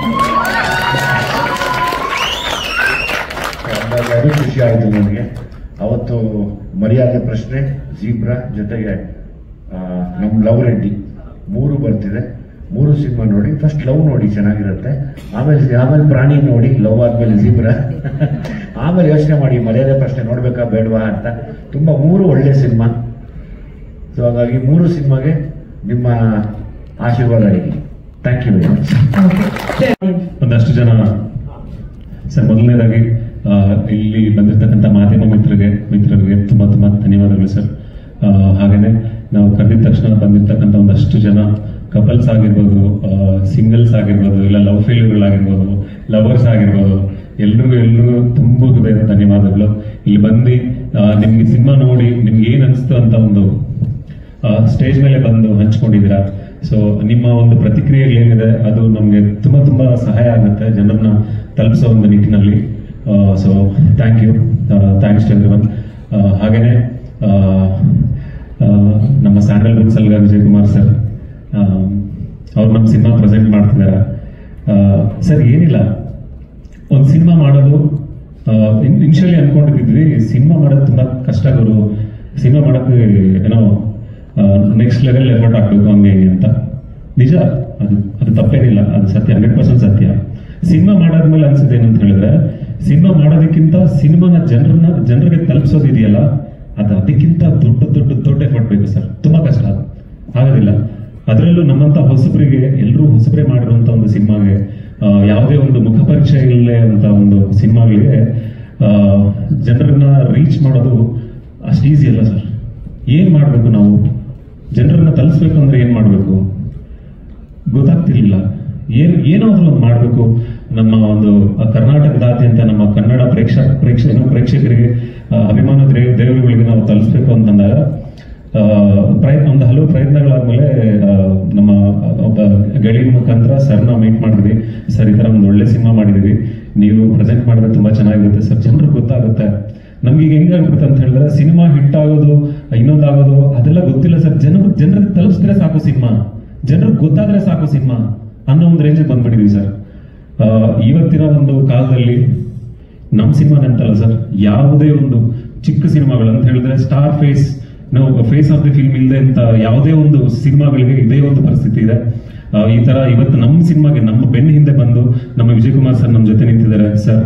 ಅದು ಖುಷಿ ಆಯಿತು ನನಗೆ. ಅವತ್ತು ಮರ್ಯಾದೆ ಪ್ರಶ್ನೆ, ಜೀಬ್ರಾ ಜೊತೆಗೆ ನಮ್ಮ ಲವ್ ರೆಡ್ಡಿ 3 ಬರ್ತಿದೆ. 3 ಸಿನಿಮಾ ನೋಡಿ. ಫಸ್ಟ್ ಲವ್ ನೋಡಿ, ಚೆನ್ನಾಗಿರುತ್ತೆ. ಆಮೇಲೆ ಪ್ರಾಣಿ ನೋಡಿ, ಲವ್ ಆದ್ಮೇಲೆ ಜೀಬ್ರಾ. ಆಮೇಲೆ ಯೋಚನೆ ಮಾಡಿ ಮರ್ಯಾದೆ ಪ್ರಶ್ನೆ ನೋಡ್ಬೇಕಾ ಬೇಡವಾ ಅಂತ. ತುಂಬಾ 3 ಒಳ್ಳೆ ಸಿನಿಮಾ. ಸೊ ಹಾಗಾಗಿ 3 ಸಿನಿಮಾಗೆ ನಿಮ್ಮ ಆಶೀರ್ವಾದ ಇರಲಿ. Thank you very much. ಒಂದಷ್ಟು ಜನ ಸರ್, ಮೊದಲನೇದಾಗಿ ಇಲ್ಲಿ ಬಂದಿರತಕ್ಕಂಥ ಮಾಧ್ಯಮ ಮಿತ್ರರಿಗೆ ತುಂಬಾ ಧನ್ಯವಾದಗಳು ಸರ್. ಹಾಗೇನೆ ನಾವು ಕರೆದಿದ ತಕ್ಷಣ ಬಂದಿರತಕ್ಕಂಥ ಒಂದಷ್ಟು ಜನ ಕಪಲ್ಸ್ ಆಗಿರ್ಬೋದು, ಸಿಂಗಲ್ಸ್ ಆಗಿರ್ಬೋದು, ಇಲ್ಲ ಲವ್ ಫೇಲ್ಯೂರ್ಗಳಾಗಿರ್ಬೋದು, ಲವರ್ಸ್ ಆಗಿರ್ಬೋದು, ಎಲ್ರಿಗೂ ತುಂಬ ಹೃದಯದ ಧನ್ಯವಾದಗಳು. ಇಲ್ಲಿ ಬಂದು ನಿಮ್ಗೆ ಸಿನಿಮಾ ನೋಡಿ ನಿಮ್ಗೆ ಏನ್ ಅನಿಸ್ತು ಅಂತ ಒಂದು ಸ್ಟೇಜ್ ಮೇಲೆ ಬಂದು ಹಂಚ್ಕೊಂಡಿದ್ದೀರಾ. ಸೊ ನಿಮ್ಮ ಒಂದು ಪ್ರತಿಕ್ರಿಯೆಗಳು ಏನಿದೆ ಅದು ನಮ್ಗೆ ತುಂಬಾ ಸಹಾಯ ಆಗುತ್ತೆ ಜನರನ್ನ ತಲುಪಿಸೋ ಒಂದು ನಿಟ್ಟಿನಲ್ಲಿ. So thank you, thanks to everyone. ಹಾಗೇನೆ ನಮ್ಮ ಸ್ಯಾಂಡಲ್ವುಡ್ ಸಲ್ಗ ವಿಜಯ್ ಕುಮಾರ್ ಸರ್, ಅವ್ರು ನಮ್ಮ ಸಿನಿಮಾ ಪ್ರೆಸೆಂಟ್ ಮಾಡ್ತಿದ್ದಾರೆ. ಸರ್ ಏನಿಲ್ಲ, ಒಂದು ಸಿನಿಮಾ ಮಾಡೋದು ಇನಿಷಿಯಲಿ ಅನ್ಕೊಂಡಿದ್ವಿ ಸಿನಿಮಾ ಮಾಡೋದು ತುಂಬಾ ಕಷ್ಟ ಗುರು, ಸಿನಿಮಾ ಮಾಡೋಕ್ಕೆ ಏನೋ ನೆಕ್ಸ್ಟ್ ಲೆವೆಲ್ ಎಫರ್ಟ್ ಹಾಕ್ಬೇಕು ಹಂಗೆ ಅಂತ. ನಿಜ, ಅದು ತಪ್ಪೇನಿಲ್ಲ, ಅದು ಸತ್ಯ, 100% ಸತ್ಯ. ಸಿನಿಮಾ ಮಾಡಾದ್ಮೇಲೆ ಅನ್ಸುತ್ತೆ ಏನಂತ ಹೇಳಿದ್ರೆ, ಸಿನಿಮಾ ಮಾಡೋದಕ್ಕಿಂತ ಸಿನಿಮಾನ ಜನರಿಗೆ ತಲುಪಿಸೋದಿದೆಯಲ್ಲ, ಅದು ಅದಕ್ಕಿಂತ ದೊಡ್ಡ ಎಫರ್ಟ್ ಬೇಕು ಸರ್. ತುಂಬಾ ಕಷ್ಟ, ಅದು ಆಗೋದಿಲ್ಲ. ಅದರಲ್ಲೂ ನಮ್ಮಂತ ಹೊಸಬರಿಗೆ, ಎಲ್ಲರೂ ಹೊಸಬರೇ ಮಾಡಿರುವಂತ ಒಂದು ಸಿನಿಮಾಗೆ, ಯಾವುದೇ ಒಂದು ಮುಖ ಪರಿಚಯ ಇಲ್ಲೇ ಅಂತ ಒಂದು ಸಿನಿಮಾಗಳಿಗೆ ಜನರನ್ನ ರೀಚ್ ಮಾಡೋದು ಅಷ್ಟು ಈಸಿ ಅಲ್ಲ ಸರ್. ಏನ್ ಮಾಡ್ಬೇಕು, ನಾವು ಜನರನ್ನ ತಲುಪಿಸ್ಬೇಕು ಅಂದ್ರೆ ಏನ್ ಮಾಡ್ಬೇಕು ಗೊತ್ತಾಗ್ತಿರ್ಲಿಲ್ಲ. ಏನಾದ್ರೂ ಒಂದು ಮಾಡ್ಬೇಕು. ನಮ್ಮ ಒಂದು ಕರ್ನಾಟಕದಾದ್ಯಂತ ನಮ್ಮ ಕನ್ನಡ ಪ್ರೇಕ್ಷಕರಿಗೆ, ಅಭಿಮಾನ ದೇವರುಗಳಿಗೆ ನಾವು ತಲುಪಿಸ್ಬೇಕು ಅಂತಂದಾಗ ಒಂದು ಹಲವು ಪ್ರಯತ್ನಗಳಾದ್ಮೇಲೆ ನಮ್ಮ ಒಬ್ಬ ಗೆಳೆಯ ಮುಖಾಂತರ ಸರ್ನ ಮೀಟ್ ಮಾಡಿದ್ವಿ. ಸರ್, ಈ ತರ ಒಂದು ಒಳ್ಳೆ ಸಿನಿಮಾ ಮಾಡಿದೀವಿ, ನೀವು ಪ್ರೆಸೆಂಟ್ ಮಾಡಿದ್ರೆ ತುಂಬಾ ಚೆನ್ನಾಗಿರುತ್ತೆ ಸರ್, ಜನರಿಗೆ ಗೊತ್ತಾಗುತ್ತೆ. ನಮ್ಗೆ ಈಗ ಹೆಂಗಾಗ್ಬಿಡುತ್ತೆ ಅಂತ ಹೇಳಿದ್ರೆ, ಸಿನಿಮಾ ಹಿಟ್ ಆಗೋದು, ಇನ್ನೊಂದಾಗೋದು ಅದೆಲ್ಲ ಗೊತ್ತಿಲ್ಲ ಸರ್. ಜನರಿಗೆ ತಲುಪಿಸಿದ್ರೆ ಸಾಕು ಸಿನಿಮಾ, ಜನರಿಗೆ ಗೊತ್ತಾದ್ರೆ ಸಾಕು ಸಿನಿಮಾ ಅನ್ನೋ ಒಂದು ರೇಂಜ್ ಬಂದ್ಬಿಟ್ಟಿದ್ವಿ ಸರ್. ಇವತ್ತಿನ ಒಂದು ಕಾಲದಲ್ಲಿ ನಮ್ಮ ಸಿನಿಮಾ ಅಂತಲ್ಲ ಸರ್, ಯಾವುದೇ ಒಂದು ಚಿಕ್ಕ ಸಿನಿಮಾಗಳು ಅಂತ ಹೇಳಿದ್ರೆ star face of the film ಇಲ್ಲದೆ ಅಂತ ಯಾವುದೇ ಒಂದು ಸಿನಿಮಾಗಳಿಗೆ ಇದೇ ಒಂದು ಪರಿಸ್ಥಿತಿ ಇದೆ. ಈ ತರ ಇವತ್ತು ನಮ್ಮ ಸಿನಿಮಾಗೆ ನಮ್ಮ ಬೆನ್ನ ಹಿಂದೆ ಬಂದು ನಮ್ಮ ವಿಜಯ್ ಕುಮಾರ್ ಸರ್ ನಮ್ಮ ಜೊತೆ ನಿಂತಿದ್ದಾರೆ ಸರ್.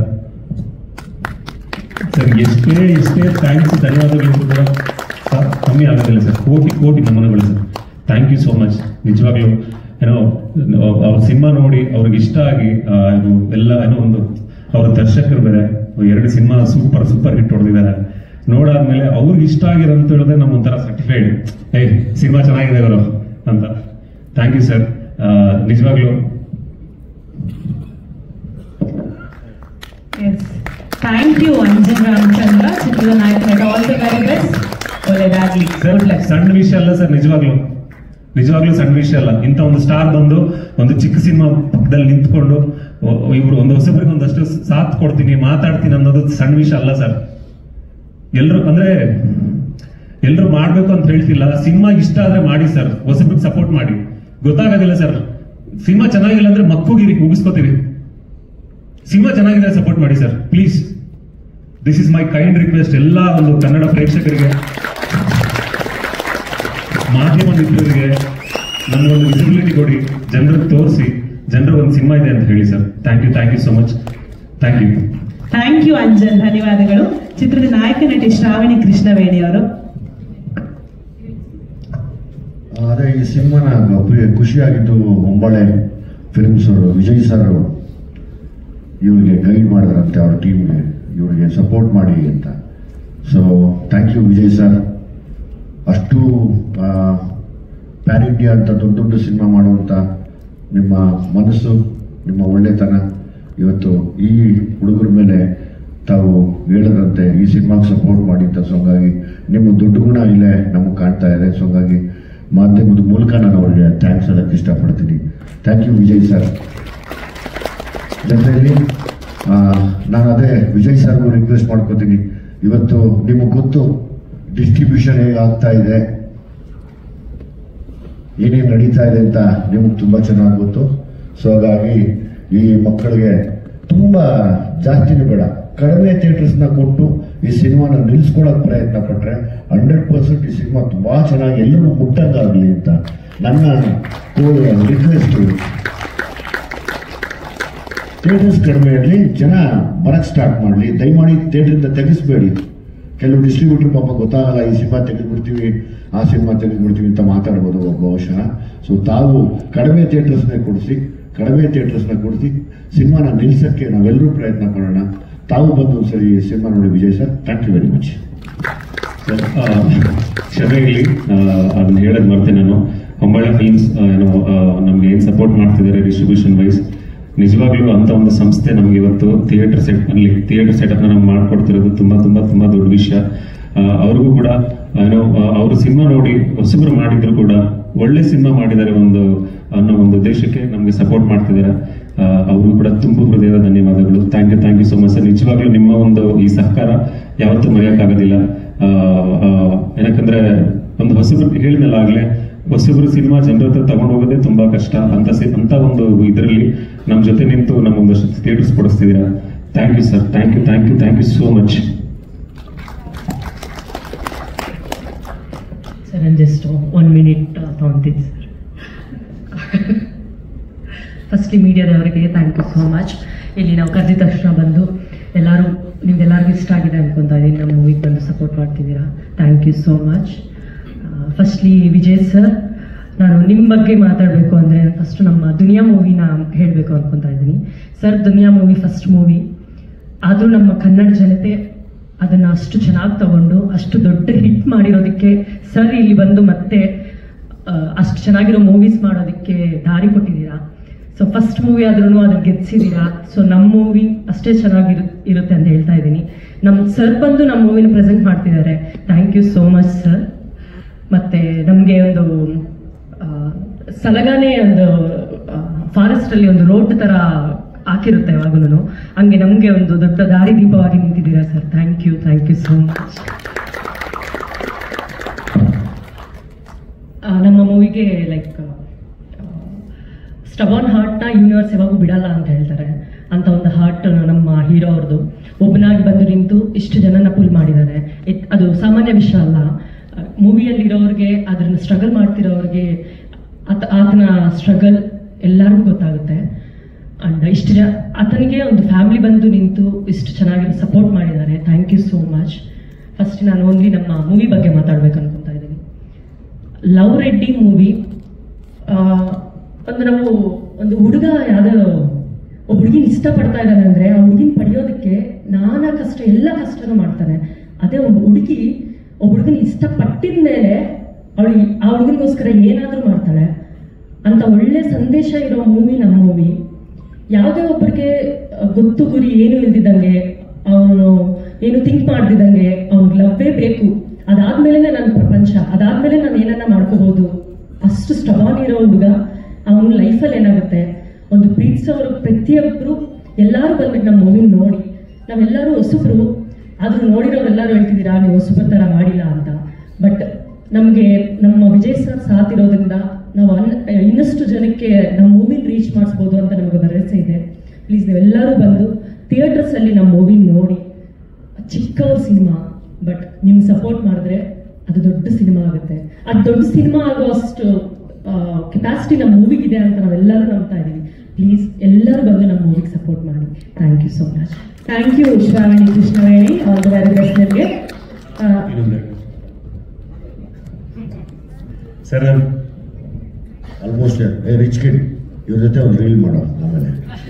ಎಷ್ಟೇ ಥ್ಯಾಂಕ್ಸ್, ಧನ್ಯವಾದಗಳು ಕೂಡ ಕಮ್ಮಿ ಆಗೋದಿಲ್ಲ ಸರ್. ಕೋಟಿ ನಮನಗಳು sir. Thank you so much. ನಿಜವಾಗ್ಲೂ ಏನೋ ಅವ್ರ ಸಿನಿಮಾ ನೋಡಿ ಅವ್ರಿಗೆ ಇಷ್ಟ ಆಗಿ ಎಲ್ಲ ಏನೋ ಒಂದು ಅವ್ರ ದರ್ಶಕರು ಬೇರೆ 2 ಸಿನಿಮಾ ಸೂಪರ್ ಹಿಟ್ ಹೊಡೆದಿದ್ದಾರೆ. ನೋಡಾದ್ಮೇಲೆ ಅವ್ರಿಗೆ ಇಷ್ಟ ಆಗಿರೋ ಅಂತ ಹೇಳಿದ್ರೆ ನಮ್ಮ ಒಂಥರ ಸರ್ಟಿಫೈಡ್, ಸಿನಿಮಾ ಚೆನ್ನಾಗಿದೆ ಅವರು ಅಂತ. Thank you sir. ನಿಜವಾಗ್ಲೂ ಥ್ಯಾಂಕ್ ಯು ಅಂಜನ್ ರಾಮಚಂದ್ರ, ಚಿತ್ರದ ನಾಯಕ. All the very best. ಒಳ್ಳೆದಾಗ್ಲಿ. ಸಣ್ಣ ವಿಷಯ ಅಲ್ಲ ಸರ್, ನಿಜವಾಗ್ಲೂ ಸಣ್ಣ ವಿಷಯ ಅಲ್ಲ. ಇಂಥ ಒಂದು ಸ್ಟಾರ್ ಬಂದು ಒಂದು ಚಿಕ್ಕ ಸಿನಿಮಾ ಪಕ್ಕದಲ್ಲಿ ನಿಂತ್ಕೊಂಡು ಇವರು ಒಂದು ಹೊಸಬರಿಗೆ ಒಂದಷ್ಟು ಸಾಥ್ ಕೊಡ್ತೀನಿ, ಮಾತಾಡ್ತೀನಿ ಅನ್ನೋದು ಸಣ್ಣ ವಿಷಯ ಅಲ್ಲ ಸರ್. ಎಲ್ರು ಮಾಡ್ಬೇಕು ಅಂತ ಹೇಳ್ತಿಲ್ಲ. ಸಿನಿಮಾ ಇಷ್ಟ ಆದ್ರೆ ಮಾಡಿ ಸರ್, ಹೊಸಬ್ರಿಗೆ ಸಪೋರ್ಟ್ ಮಾಡಿ. ಗೊತ್ತಾಗೋದಿಲ್ಲ ಸರ್, ಸಿನಿಮಾ ಚೆನ್ನಾಗಿಲ್ಲ ಅಂದ್ರೆ ಮಕ್ಕಳಿಗೆ ಮುಗಿಸ್ಕೋತೀವಿ. ಸಿನಿಮಾ ಚೆನ್ನಾಗಿದೆ ಸಪೋರ್ಟ್ ಮಾಡಿ sir, please. This is my kind request. ಎಲ್ಲ ಒಂದು ಕನ್ನಡ ಪ್ರೇಕ್ಷಕರಿಗೆ, ಮಾಧ್ಯಮ ಮಿತ್ರರಿಗೆ ನಮಗೊಂದು ವಿಸಿಬಿಲಿಟಿ ಕೊಡಿ, ಜನರಿಗೆ ತೋರಿಸಿ, ಜನರ ಒಂದು ಸಿನಿಮಾ ಇದೆ ಅಂತ ಹೇಳಿ sir. Thank you so much. Thank you Anjan, ಧನ್ಯವಾದಗಳು. ಚಿತ್ರದ ನಾಯಕ ನಟಿ ಶ್ರಾವಣಿ ಕೃಷ್ಣವೇಣಿ ಅವರು. ಅದೇ ಈ ಸಿನಿಮಾನ ಖುಷಿಯಾಗಿದ್ದು ಹೊಂಬಾಳೆ ಫಿಲ್ಮ್ಸ್ ಅವರು ವಿಜಯ್ ಸರ್ ಇವ್ರಿಗೆ ಗೈಡ್ ಮಾಡಿದ್ರಂತೆ, ಅವ್ರ ಟೀಮ್ಗೆ ಇವ್ರಿಗೆ ಸಪೋರ್ಟ್ ಮಾಡಿ ಅಂತ. So thank you Vijay sir. ಅಷ್ಟು ಪ್ಯಾನ್ ಇಂಡಿಯಾ ಅಂತ ದೊಡ್ಡ ಸಿನಿಮಾ ಮಾಡುವಂಥ ನಿಮ್ಮ ಮನಸ್ಸು, ನಿಮ್ಮ ಒಳ್ಳೆತನ ಇವತ್ತು ಈ ಹುಡುಗರ ಮೇಲೆ ತಾವು ಹೇಳಿದ್ರಂತೆ ಈ ಸಿನಿಮಾಗೆ ಸಪೋರ್ಟ್ ಮಾಡಿ ಅಂತ. ಸೊ ಹಂಗಾಗಿ ನಿಮ್ಮ ದೊಡ್ಡ ಗುಣ ಇಲ್ಲೇ ನಮಗೆ ಕಾಣ್ತಾ ಇದೆ. ಸೊ ಹಂಗಾಗಿ ಮಾಧ್ಯಮದ ಮೂಲಕ ನಾನು ಅವರಿಗೆ ಥ್ಯಾಂಕ್ಸ್ ಹೇಳಕ್ಕೆ ಇಷ್ಟಪಡ್ತೀನಿ. Thank you Vijay sir. ಜೊತೆಯಲ್ಲಿ ನಾನು ಅದೇ ವಿಜಯ್ ಸರ್ಗೂ ರಿಕ್ವೆಸ್ಟ್ ಮಾಡ್ಕೋತೀನಿ, ಇವತ್ತು ನಿಮಗೆ ಗೊತ್ತು ಡಿಸ್ಟ್ರಿಬ್ಯೂಷನ್ ಹೇಗೆ ಆಗ್ತಾ ಇದೆ, ಏನೇನು ನಡೀತಾ ಇದೆ ಅಂತ ನಿಮಗೆ ತುಂಬ ಚೆನ್ನಾಗಿ ಗೊತ್ತು. ಸೊ ಹಾಗಾಗಿ ಈ ಮಕ್ಕಳಿಗೆ ತುಂಬ ಜಾಸ್ತಿನೂ ಬೇಡ, ಕಡಿಮೆ ಥಿಯೇಟರ್ಸ್ನ ಕೊಟ್ಟು ಈ ಸಿನಿಮಾನ ನಿಲ್ಲಿಸ್ಕೊಳಕ್ ಪ್ರಯತ್ನ ಪಟ್ರೆ 100% ಈ ಸಿನಿಮಾ ತುಂಬಾ ಚೆನ್ನಾಗಿ ಎಲ್ಲರೂ ಮುಟ್ಟಂಗಾಗಲಿ ಅಂತ ನನ್ನ ರಿಕ್ವೆಸ್ಟ್. ಥಿಯೇಟರ್ಸ್ ಕಡಿಮೆ ಇರಲಿ, ಜನ ಬರಕ್ ಸ್ಟಾರ್ಟ್ ಮಾಡಲಿ. ದಯಮಾಡಿ ಥಿಯೇಟರಿಂದ ತೆಗೆಸ್ಬೇಡಿ. ಕೆಲವು ಡಿಸ್ಟ್ರಿಬ್ಯೂಟರ್ ಪಾಪ ಗೊತ್ತಾಗಲ್ಲ, ಈ ಸಿನಿಮಾ ತೆಗೆದ್ಬಿಡ್ತೀವಿ, ಆ ಸಿನಿಮಾ ತೆಗೆದ್ಬಿಡ್ತೀವಿ ಅಂತ ಮಾತಾಡ್ಬೋದು ಬಹುಶಃ. ಸೊ ತಾವು ಕಡಿಮೆ ಥಿಯೇಟರ್ಸ್ನ ಕೊಡಿಸಿ ಸಿನಿಮಾನ ನಿಲ್ಸಕ್ಕೆ ನಾವೆಲ್ಲರೂ ಪ್ರಯತ್ನ ಮಾಡೋಣ. ತಾವು ಬಂದು ಒಂದ್ಸರಿ ಸಿನಿಮಾ ನೋಡಿ Vijay sir. Thank you very much. ಕ್ಷಮೆ ಇರಲಿ, ಅದನ್ನ ಹೇಳೋದು ಮರ್ತೆ ನಾನು. ಹೊಂಬಾಳೆ ಫಿಲ್ಮ್ಸ್ ನಮ್ಗೆ ಏನ್ ಸಪೋರ್ಟ್ ಮಾಡ್ತಿದ್ದಾರೆ ಡಿಸ್ಟ್ರಿಬ್ಯೂಷನ್ ವೈಸ್, ನಿಜವಾಗ್ಲೂ ಅಂತ ಒಂದು ಸಂಸ್ಥೆ ನಮ್ಗೆ ಇವತ್ತು ಥಿಯೇಟರ್ ಸೆಟಪ್ ನಮ್ಗೆ ಮಾಡ್ಕೊಡ್ತಿರೋದು ತುಂಬಾ ತುಂಬಾ ತುಂಬಾ ದೊಡ್ಡ ವಿಷಯ. ಅವ್ರಿಗೂ ಕೂಡ ಅವರು ಸಿನಿಮಾ ನೋಡಿ ಹೊಸಬ್ರು ಮಾಡಿದ್ರು ಕೂಡ ಒಳ್ಳೆ ಸಿನಿಮಾ ಮಾಡಿದ್ದಾರೆ ಅನ್ನೋ ಒಂದು ಉದ್ದೇಶಕ್ಕೆ ನಮ್ಗೆ ಸಪೋರ್ಟ್ ಮಾಡ್ತಿದ್ದಾರೆ. ಅವ್ರಿಗೂ ಕೂಡ ತುಂಬ ಹೃದಯದ ಧನ್ಯವಾದಗಳು. Thank you so much sir. ನಿಜವಾಗ್ಲೂ ನಿಮ್ಮ ಒಂದು ಈ ಸಹಕಾರ ಯಾವತ್ತೂ ಮರೆಯೋಕ್ಕಾಗೋದಿಲ್ಲ. ಏನಕ್ಕಂದ್ರೆ ಒಂದು ಹೊಸಬ್ರು ಹೇಳಿದ್ನಲ್ಲ ಆಗ್ಲೇ, ಹೊಸಬ್ರು ಸಿನಿಮಾ ಜನರ ಹತ್ರ ತಗೊಂಡು ಹೋಗೋದೇ ತುಂಬಾ ಕಷ್ಟ. ಅಂತ ಒಂದು ಇದರಲ್ಲಿ ನಮ್ಮ ಜೊತೆ ನಿಂತು ನಮ್ಮೊಂದಷ್ಟು ಥಿಯೇಟರ್ಸ್ ಕೊಡಿಸ್ತಿದ್ದೀರಾ. Thank you sir. Thank you so much. Sir, ನಾನು ಜಸ್ಟ್ 1 minute ತಗೊಂತೀನಿ ಸರ್. ಫಸ್ಟ್ಲಿ ಮೀಡಿಯಾದವರಿಗೆ ಥ್ಯಾಂಕ್ ಯು ಸೋ ಮಚ್. ಇಲ್ಲಿ ನಾವು ಕರೆದಿದ ತಕ್ಷಣ ಬಂದು ನಿಮ್ಗೆಲ್ಲರಿಗೂ ಇಷ್ಟ ಆಗಿದೆ ಅನ್ಕೊಂತಾ ಇದ್ದೀನಿ. ನಮ್ಮ ಮೂವಿಗೆ ಬಂದು ಸಪೋರ್ಟ್ ಮಾಡ್ತಿದ್ದೀರಾ. Thank you so much. Firstly Vijay sir, ನಾನು ನಿಮ್ಮ ಬಗ್ಗೆ ಮಾತಾಡಬೇಕು ಅಂದರೆ ಫಸ್ಟ್ ನಮ್ಮ ದುನಿಯಾ ಮೂವಿನ ಹೇಳಬೇಕು ಅನ್ಕೊತಾ ಇದ್ದೀನಿ sir. Duniya movie first movie, ಆದರೂ ನಮ್ಮ ಕನ್ನಡ ಜನತೆ ಅದನ್ನು ಅಷ್ಟು ಚೆನ್ನಾಗಿ ತಗೊಂಡು ಅಷ್ಟು ದೊಡ್ಡ ಹಿಟ್ ಮಾಡಿರೋದಕ್ಕೆ ಸರ್ ಇಲ್ಲಿ ಬಂದು ಮತ್ತೆ ಅಷ್ಟು ಚೆನ್ನಾಗಿರೋ ಮೂವೀಸ್ ಮಾಡೋದಕ್ಕೆ ದಾರಿ ಕೊಟ್ಟಿದ್ದೀರಾ. ಸೊ ಫಸ್ಟ್ ಮೂವಿ ಆದ್ರೂ ಅದ್ರ ಗೆದ್ಸಿದ್ದೀರಾ. ಸೊ ನಮ್ಮ ಮೂವಿ ಅಷ್ಟೇ ಇರುತ್ತೆ ಅಂತ ಹೇಳ್ತಾ ಇದ್ದೀನಿ. ನಮ್ಮ ಸರ್ ಬಂದು ನಮ್ಮ ಮೂವಿನ ಪ್ರೆಸೆಂಟ್ ಮಾಡ್ತಿದ್ದಾರೆ. Thank you so much sir. ಮತ್ತೆ ನಮಗೆ ಒಂದು ಸಲಗಾನೆ ಒಂದು ಫಾರೆಸ್ಟ್ ಅಲ್ಲಿ ಒಂದು ರೋಡ್ ತರ ಹಾಕಿರುತ್ತೆ ಯಾವಾಗಲೂ, ಹಂಗೆ ನಮಗೆ ಒಂದು ದೊಡ್ಡ ದಾರಿ ದೀಪವಾಗಿ ನಿಂತಿದ್ದೀರಾ sir. Thank you so much. ನಮ್ಮ ಮೂವಿಗೆ ಲೈಕ್ ಸ್ಟಬಾನ್ ಹಾರ್ಟ್ನ ಯೂನಿವರ್ಸ್ ಯಾವಾಗೂ ಬಿಡಲ್ಲ ಅಂತ ಹೇಳ್ತಾರೆ. ಅಂತ ಒಂದು ಹಾರ್ಟ್ ನಮ್ಮ ಹೀರೋ ಅವ್ರದ್ದು ಒಬ್ಬನಾಗಿ ಬಂದು ನಿಂತು ಇಷ್ಟು ಜನನ ಪುಲ್ ಮಾಡಿದ್ದಾರೆ. ಅದು ಸಾಮಾನ್ಯ ವಿಷಯ ಅಲ್ಲ. ಮೂವಿಯಲ್ಲಿರೋರಿಗೆ, ಅದನ್ನ ಸ್ಟ್ರಗಲ್ ಮಾಡ್ತಿರೋರಿಗೆ ಆತನ ಸ್ಟ್ರಗಲ್ ಎಲ್ಲರಿಗೂ ಗೊತ್ತಾಗುತ್ತೆ. ಅಂಡ್ ಆತನಿಗೆ ಒಂದು ಫ್ಯಾಮಿಲಿ ಬಂದು ನಿಂತು ಇಷ್ಟು ಚೆನ್ನಾಗಿ ಸಪೋರ್ಟ್ ಮಾಡಿದ್ದಾರೆ. Thank you so much. First ನಾನು ಓನ್ಲಿ ನಮ್ಮ ಮೂವಿ ಬಗ್ಗೆ ಮಾತಾಡ್ಬೇಕು ಅನ್ಕೊಂತಾ ಇದ್ದೀನಿ. ಲವ್ ರೆಡ್ಡಿ ಮೂವಿ, ನಾವು ಒಂದು ಹುಡುಗ ಯಾವ್ದೋ ಒಬ್ಬ ಹುಡುಗಿನ ಇಷ್ಟಪಡ್ತಾ ಇದ್ದಾನೆ ಅಂದ್ರೆ ಆ ಹುಡುಗಿನ ಪಡೆಯೋದಕ್ಕೆ ನಾನಾ ಕಷ್ಟ, ಎಲ್ಲ ಕಷ್ಟನೂ ಮಾಡ್ತಾನೆ. ಅದೇ ಒಬ್ಬ ಹುಡುಗಿ ಒಬ್ಬ ಹುಡುಗನ ಇಷ್ಟಪಟ್ಟಿದ ಮೇಲೆ ಅವಳಿಗೆ ಆ ಹುಡುಗನಿಗೋಸ್ಕರ ಏನಾದ್ರೂ ಮಾಡ್ತಾಳೆ ಅಂತ ಒಳ್ಳೆ ಸಂದೇಶ ಇರೋ ಮೂವಿ ನಮ್ಮ ಮೂವಿ. ಯಾವುದೇ ಒಬ್ಬರಿಗೆ ಗೊತ್ತು ಗುರಿ ಏನು ಇಲ್ದಿದ್ದಂಗೆ, ಅವನು ಏನು ಥಿಂಕ್ ಮಾಡ್ದಿದ್ದಂಗೆ ಅವ್ನಿಗೆ ಲವ್ವೇ ಬೇಕು, ಅದಾದ್ಮೇಲೆ ನನ್ನ ಪ್ರಪಂಚ, ಅದಾದ್ಮೇಲೆ ನಾನು ಏನನ್ನ ಮಾಡ್ಕೋಬಹುದು, ಅಷ್ಟು ಸ್ಟಬಾನ್ ಇರೋ ಹುಡುಗ ಅವನ ಲೈಫಲ್ಲಿ ಏನಾಗುತ್ತೆ, ಒಂದು ಪ್ರೀತಿಸೋರು ಪ್ರತಿಯೊಬ್ರು ಎಲ್ಲರೂ ಬಂದ್ಬಿಟ್ಟು ನಮ್ಮ ಮೂವಿ ನೋಡಿ, ನಾವೆಲ್ಲರೂ ಹೊಸಬ್ರು ಆದ್ರೂ ನೋಡಿರೋರೆಲ್ಲರೂ ಹೇಳ್ತಿದ್ದೀರಾ ನೀವು ಹೊಸಬ್ರ ತರ ಮಾಡಿಲ್ಲ ಅಂತ. ಬಟ್ ನಮಗೆ ನಮ್ಮ ವಿಜಯ್ ಸರ್ ಸಾಥ್ ಇರೋದ್ರಿಂದ ನಾವು ಇನ್ನಷ್ಟು ಜನಕ್ಕೆ ನಮ್ಮ ಮೂವಿನ ರೀಚ್ ಮಾಡಿಸ್ಬೋದು ಅಂತ ನಮಗೆ ಭರವಸೆ ಇದೆ. ಪ್ಲೀಸ್ ನೀವೆಲ್ಲರೂ ಬಂದು ಥಿಯೇಟರ್ಸ್ ಅಲ್ಲಿ ನಮ್ಮ ಮೂವಿ ನೋಡಿ. ಚಿಕ್ಕವ್ರ ಸಿನಿಮಾ, ಬಟ್ ನಿಮ್ ಸಪೋರ್ಟ್ ಮಾಡಿದ್ರೆ ಅದು ದೊಡ್ಡ ಸಿನಿಮಾ ಆಗುತ್ತೆ. ಅದು ದೊಡ್ಡ ಸಿನಿಮಾ ಆಗುವಷ್ಟು ಕೆಪಾಸಿಟಿ ನಮ್ಮ ಮೂವಿಗಿದೆ ಅಂತ ನಾವೆಲ್ಲರೂ ನಂಬ್ತಾ ಇದ್ದೀವಿ. ಪ್ಲೀಸ್ ಎಲ್ಲರೂ ಬಂದು ನಮ್ಮ ಮೂವಿಗೆ ಸಪೋರ್ಟ್ ಮಾಡಿ. Thank you so much. Thank you Shravani Krishnaveni, all the very best ನಿಮಗೆ. ಸರ್ ಆಲ್ಮೋಸ್ಟ್ ರಿಚ್ ಕಿಡ್ ಇವ್ರ ಜೊತೆ ಒಂದು ರೀಲ್ ಮಾಡೋ ಆಮೇಲೆ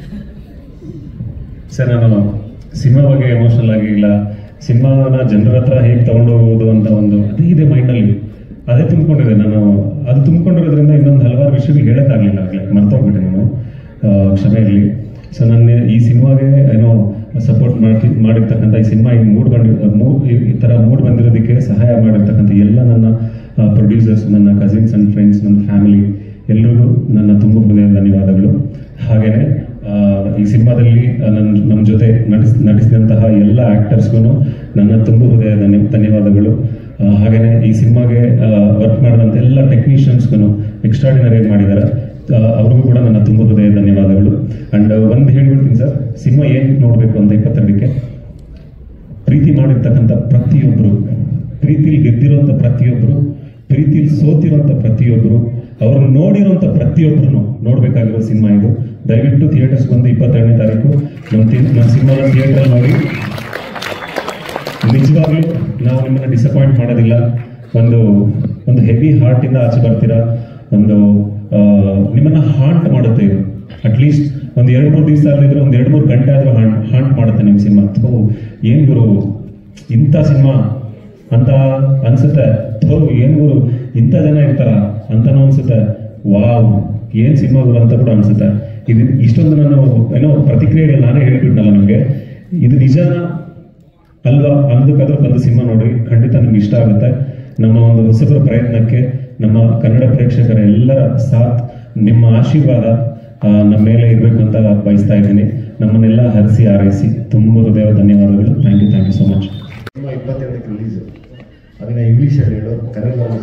ಸರ್, ನಾನು ಸಿನಿಮಾ ಬಗ್ಗೆ ಎಮೋಷನಲ್ ಆಗಿ ಇಲ್ಲ, ಸಿನಿಮಾನ ಜನರ ಹತ್ರ ಹೇಗೆ ತಗೊಂಡು ಹೋಗೋದು ಅಂತ ಒಂದು ಅದೇ ಇದೆ ಮೈಂಡಲ್ಲಿ, ಅದೇ ತುಂಬಿಕೊಂಡಿದೆ. ನಾನು ಅದು ತುಂಬಿಕೊಂಡಿರೋದ್ರಿಂದ ಇನ್ನೊಂದು ಹಲವಾರು ವಿಷಯಗಳು ಹೇಳೋಕ್ಕಾಗಲಿಲ್ಲ, ಮರ್ತೋಗ್ಬಿಟ್ಟೆ ನಾನು, ಕ್ಷಮೆ ಇರಲಿ. ಸೊ ನನ್ನ ಈ ಸಿನಿಮಾಗೆ ಏನೋ ಸಪೋರ್ಟ್ ಮಾಡಿರ್ತಕ್ಕಂಥ ಈ ಸಿನಿಮಾ ಈ ಥರ ಮೂಡ್ ಬಂದಿರೋದಕ್ಕೆ ಸಹಾಯ ಮಾಡಿರ್ತಕ್ಕಂಥ ಎಲ್ಲ ನನ್ನ ಪ್ರೊಡ್ಯೂಸರ್ಸ್, ನನ್ನ ಕಸಿನ್ಸ್ ಅಂಡ್ ಫ್ರೆಂಡ್ಸ್, ನನ್ನ ಫ್ಯಾಮಿಲಿ ಎಲ್ರಿಗೂ ನನ್ನ ತುಂಬ ಹೃದಯದ ಧನ್ಯವಾದಗಳು. ಹಾಗೆಯೇ ಈ ಸಿನಿಮಾದಲ್ಲಿ ನಮ್ಮ ಜೊತೆ ನಟಿಸಿದಂತಹ ಎಲ್ಲ ಆಕ್ಟರ್ಸ್ಗೂ ನನ್ನ ತುಂಬ ಹೃದಯದ ಧನ್ಯವಾದಗಳು. ಹಾಗೆಯೇ ಈ ಸಿನಿಮಾಗೆ ವರ್ಕ್ ಮಾಡಿದಂಥ ಎಲ್ಲ ಟೆಕ್ನಿಷಿಯನ್ಸ್ಗೂ ಎಕ್ಸ್ಟ್ರಾಡಿನರಿ ಮಾಡಿದ್ದಾರೆ, ಅವ್ರಿಗೂ ಕೂಡ ನನ್ನ ತುಂಬ ಹೃದಯ ಧನ್ಯವಾದಗಳು. ಅಂಡ್ ಒಂದು ಹೇಳ್ಬಿಡ್ತೀನಿ ಸರ್, ಸಿನಿಮಾ ಏನು ನೋಡಬೇಕು ಅಂತ 22ಕ್ಕೆ ಪ್ರೀತಿ ಮಾಡಿರ್ತಕ್ಕಂಥ ಪ್ರತಿಯೊಬ್ಬರು, ಪ್ರೀತಿಲಿ ಗೆದ್ದಿರುವಂಥ ಪ್ರತಿಯೊಬ್ಬರು, ಪ್ರೀತಿಲಿ ಸೋತಿರುವಂಥ ಪ್ರತಿಯೊಬ್ಬರು, ಅವ್ರನ್ನ ನೋಡಿರುವಂಥ ಪ್ರತಿಯೊಬ್ಬರು ನೋಡ್ಬೇಕಾಗಿರೋ ಸಿನಿಮಾ ಇದು. ದಯವಿಟ್ಟು ಥಿಯೇಟರ್ಸ್ ಬಂದು 22ನೇ ತಾರೀಕು ನಮ್ಮ ಸಿನಿಮಾನ ಥಿಯೇಟರ್ ನೋಡಿ. ನಿಜವಾಗ್ಲೂ ನಾವು ನಿಮ್ಮನ್ನ ಡಿಸಪಾಯಿಂಟ್ ಮಾಡೋದಿಲ್ಲ. ಒಂದು ಹೆವಿ ಹಾರ್ಟ್ ಇಂದ ಆಚೆ ಬರ್ತೀರಾ. ನಿಮ್ಮನ್ನ ಹಾಂಟ್ ಮಾಡುತ್ತೆ ಇದು. ಅಟ್ಲೀಸ್ಟ್ ಒಂದು 2-3 ದಿವಸ ಆಗಿದ್ರೆ ಒಂದು 2-3 ಗಂಟೆ ಆದ್ರೂ ಹಾಂಟ್ ಮಾಡುತ್ತೆ ನಿಮ್ಮ ಸಿನಿಮಾ. ಏನ್ ಗುರು ಇಂಥ ಸಿನಿಮಾ ಅಂತ ಅನ್ಸುತ್ತೆ. ಏನ್ ಗುರು ಇಂಥ ಜನ ಇರ್ತಾರ ಅಂತಾನು ಅನ್ಸುತ್ತೆ. ವಾವ್ ಏನ್ ಸಿನಿಮಾಗಳು ಅಂತ ಕೂಡ ಅನ್ಸುತ್ತೆ. ಇಷ್ಟೊಂದು ನಾನು ಏನೋ ಪ್ರತಿಕ್ರಿಯೆಗಳು ನಾನೇ ಹೇಳ್ಬಿಟ್ನಲ್ಲ ನಿಮ್ಗೆ. ಇದು ನಿಜಾನ ಅಲ್ವಾ ಅನ್ನೋದಕ್ಕಾದ್ರೂ ಬಂದು ಸಿನಿಮಾ ನೋಡಿ, ಖಂಡಿತ ನಿಮ್ಗೆ ಇಷ್ಟ ಆಗುತ್ತೆ. ನಮ್ಮ ಒಂದು ಹೊಸಬರ ಪ್ರಯತ್ನಕ್ಕೆ ನಮ್ಮ ಕನ್ನಡ ಪ್ರೇಕ್ಷಕರ ಎಲ್ಲರ ಸಾಥ್, ನಿಮ್ಮ ಆಶೀರ್ವಾದ ನಮ್ಮ ಮೇಲೆ ಇರಬೇಕು ಅಂತ ಬಯಸ್ತಾ ಇದ್ದೀನಿ. ನಮ್ಮನ್ನೆಲ್ಲ ಹರಿಸಿ ಆರೈಸಿ ತುಂಬ ಹೃದಯ ಧನ್ಯವಾದಗಳು. Thank you so much. Cinema 22ಕ್ಕೆ ರಿಲೀಸು. ಅದನ್ನ ಇಂಗ್ಲೀಷಲ್ಲಿ ಹೇಳು, ಕನ್ನಡದಲ್ಲಿ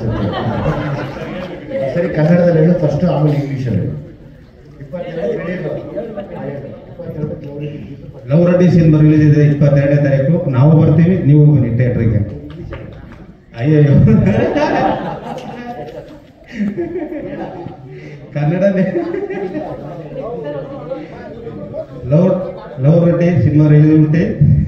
ಸರಿ ಕನ್ನಡದಲ್ಲಿ ಹೇಳು ಫಸ್ಟ್, ಆಮೇಲೆ ಇಂಗ್ಲೀಷಲ್ಲಿ ಹೇಳು. ಲವ್ ರೆಡ್ಡಿ ಸಿನಿಮಾ ರಿಲೀಸ್ ಇದೆ 22ನೇ ತಾರೀಕು. ನಾವು ಬರ್ತೀವಿ, ನೀವು ಬನ್ನಿ ಥಿಯೇಟ್ರಿಗೆ. ಅಯ್ಯಯ್ಯೋ ಕನ್ನಡನೇ. ಲವ್ ರೆಡ್ಡಿ ಸಿನಿಮಾ ರಿಲೀಸ್ ಉಂಟೆ.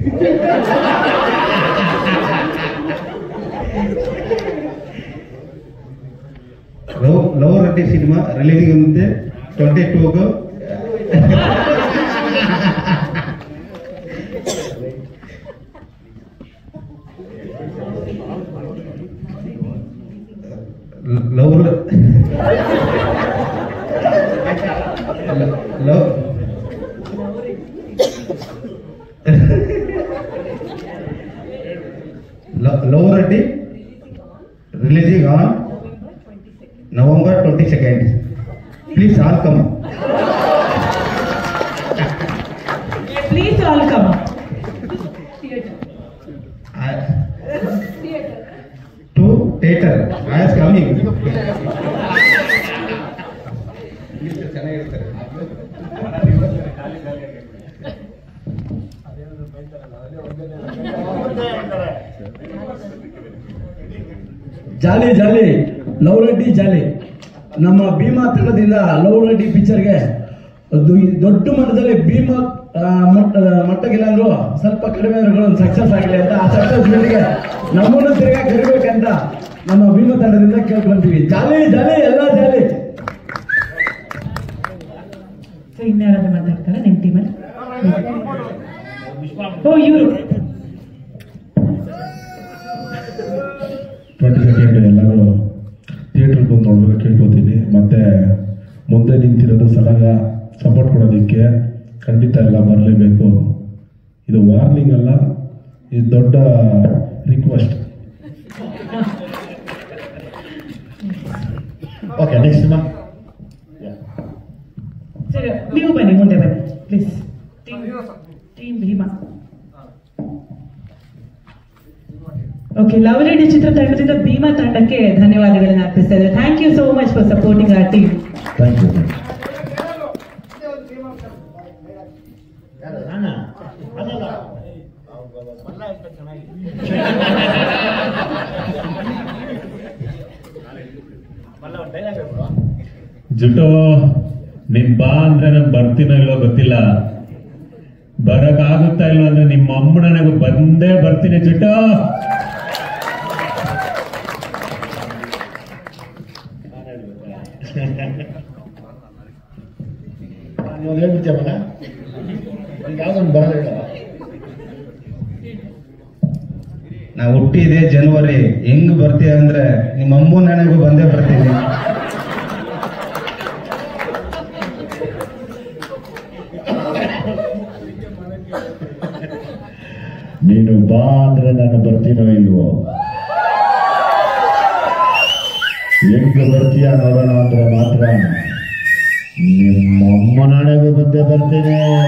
ಲವ್ ರೆಡ್ಡಿ ಸಿನಿಮಾ ರಿಲೀಸ್ ಉಂಟೆ 22ಗೂ. Love Reddy releasing on November 22nd. Please all come. Please all come. To theater. I am coming. Jolly jolly love Reddy jolly. ನಮ್ಮ ಭೀಮಾ ತಂಡದಿಂದ ಲವ್ ರೆಡ್ಡಿ ಪಿಕ್ಚರ್ಗೆ ದೊಡ್ಡ ಮಟ್ಟದಲ್ಲಿ ಭೀಮಾ ಮಟ್ಟಗಿಲ್ಲ ಅಂದ್ರು ಸ್ವಲ್ಪ ಕಡಿಮೆ ಒಂದು ಸಕ್ಸಸ್ ಆಗಲಿ ಅಂತ, ಆ ಸಕ್ಸಸ್ ಮೀಟಿಗೆ ನಮ್ಮನ್ನು ತಿರ್ಗಾ ಕರಿಬೇಕಂತ ನಮ್ಮ ಭೀಮಾ ತಂಡದಿಂದ ಕೇಳ್ಕೊಂತೀವಿ. ಜಾಲಿ ಜಾಲಿ ಎಲ್ಲ ಜಾಲಿ. ಇನ್ಯಾರಾದ್ರೂ ಮಾತಾಡ್ತಾರ ನಿಮ್ಮ ಟೀಮಲ್ಲಿ? ಓ ಇವರು 22nd ಎಲ್ಲರೂ ಥಿಯೇಟ್ರಿಗೆ ಬಂದು ನೋಡ್ಬೇಕು ಕೇಳ್ಕೊತೀನಿ. ಮತ್ತೆ ಮುಂದೆ ನಿಂತಿರೋದು ಸಲಾಗ ಸಪೋರ್ಟ್ ಕೊಡೋದಕ್ಕೆ ಖಂಡಿತ ಎಲ್ಲ ಬರಲೇಬೇಕು. ಇದು ವಾರ್ನಿಂಗ್ ಅಲ್ಲ, ಇದು ದೊಡ್ಡ ರಿಕ್ವೆಸ್ಟ್. ಓಕೆ, ನೆಕ್ಸ್ಟ್ ಸರಿ, ನೀವು ಬನ್ನಿ, ಮುಂದೆ ಬನ್ನಿ please. Team Bhima. Okay, love Reddy ಚಿತ್ರತಂಡದಿಂದ ಭೀಮಾ ತಂಡಕ್ಕೆ ಧನ್ಯವಾದಗಳನ್ನು ಅರ್ಪಿಸ್ತಾ ಇದ್ದಾರೆ. Thank you so much for supporting our team. Thank you. ಜುಟೋ ನಿನ್ ಬಾ ಅಂದ್ರೆ ನಾನು ಬರ್ತೀನೋ ಇಲ್ಲೋ ಗೊತ್ತಿಲ್ಲ, ಬರಕ್ ಆಗುತ್ತಾ ಇಲ್ವೋ ಅಂದ್ರೆ ನಿಮ್ಮ ಅಮ್ಮ ನನಗೆ ಬಂದೇ ಬರ್ತೀನಿ ಜುಟೋ. ಹೇಳ್ಬಿಡ್ತೀವಲ್ಲ, ಯಾವ್ದೊಂದು ಬರಲ್ಲ ಹೇಳ. ನಾ ಹುಟ್ಟಿದೆ ಜನವರಿ, ಹೆಂಗ್ ಬರ್ತೀಯ ಅಂದ್ರೆ ನಿಮ್ಮ ಅಮ್ಮ ನನಗೂ ಬಂದೇ ಬರ್ತೀನಿ. ನೀನು ಬಾ ಅಂದ್ರೆ ನಾನು ಬರ್ತೀನೋ ಇಲ್ವೋ, ಹೆಂಗ್ ಬರ್ತೀಯ ನೋಡೋಣ ಅಂದ್ರೆ ಮಾತ್ರ ನಿಮ್ಮಮ್ಮ ನಾಳೆಗೂ ಬಂದೇ ಬರ್ತೀನಿ.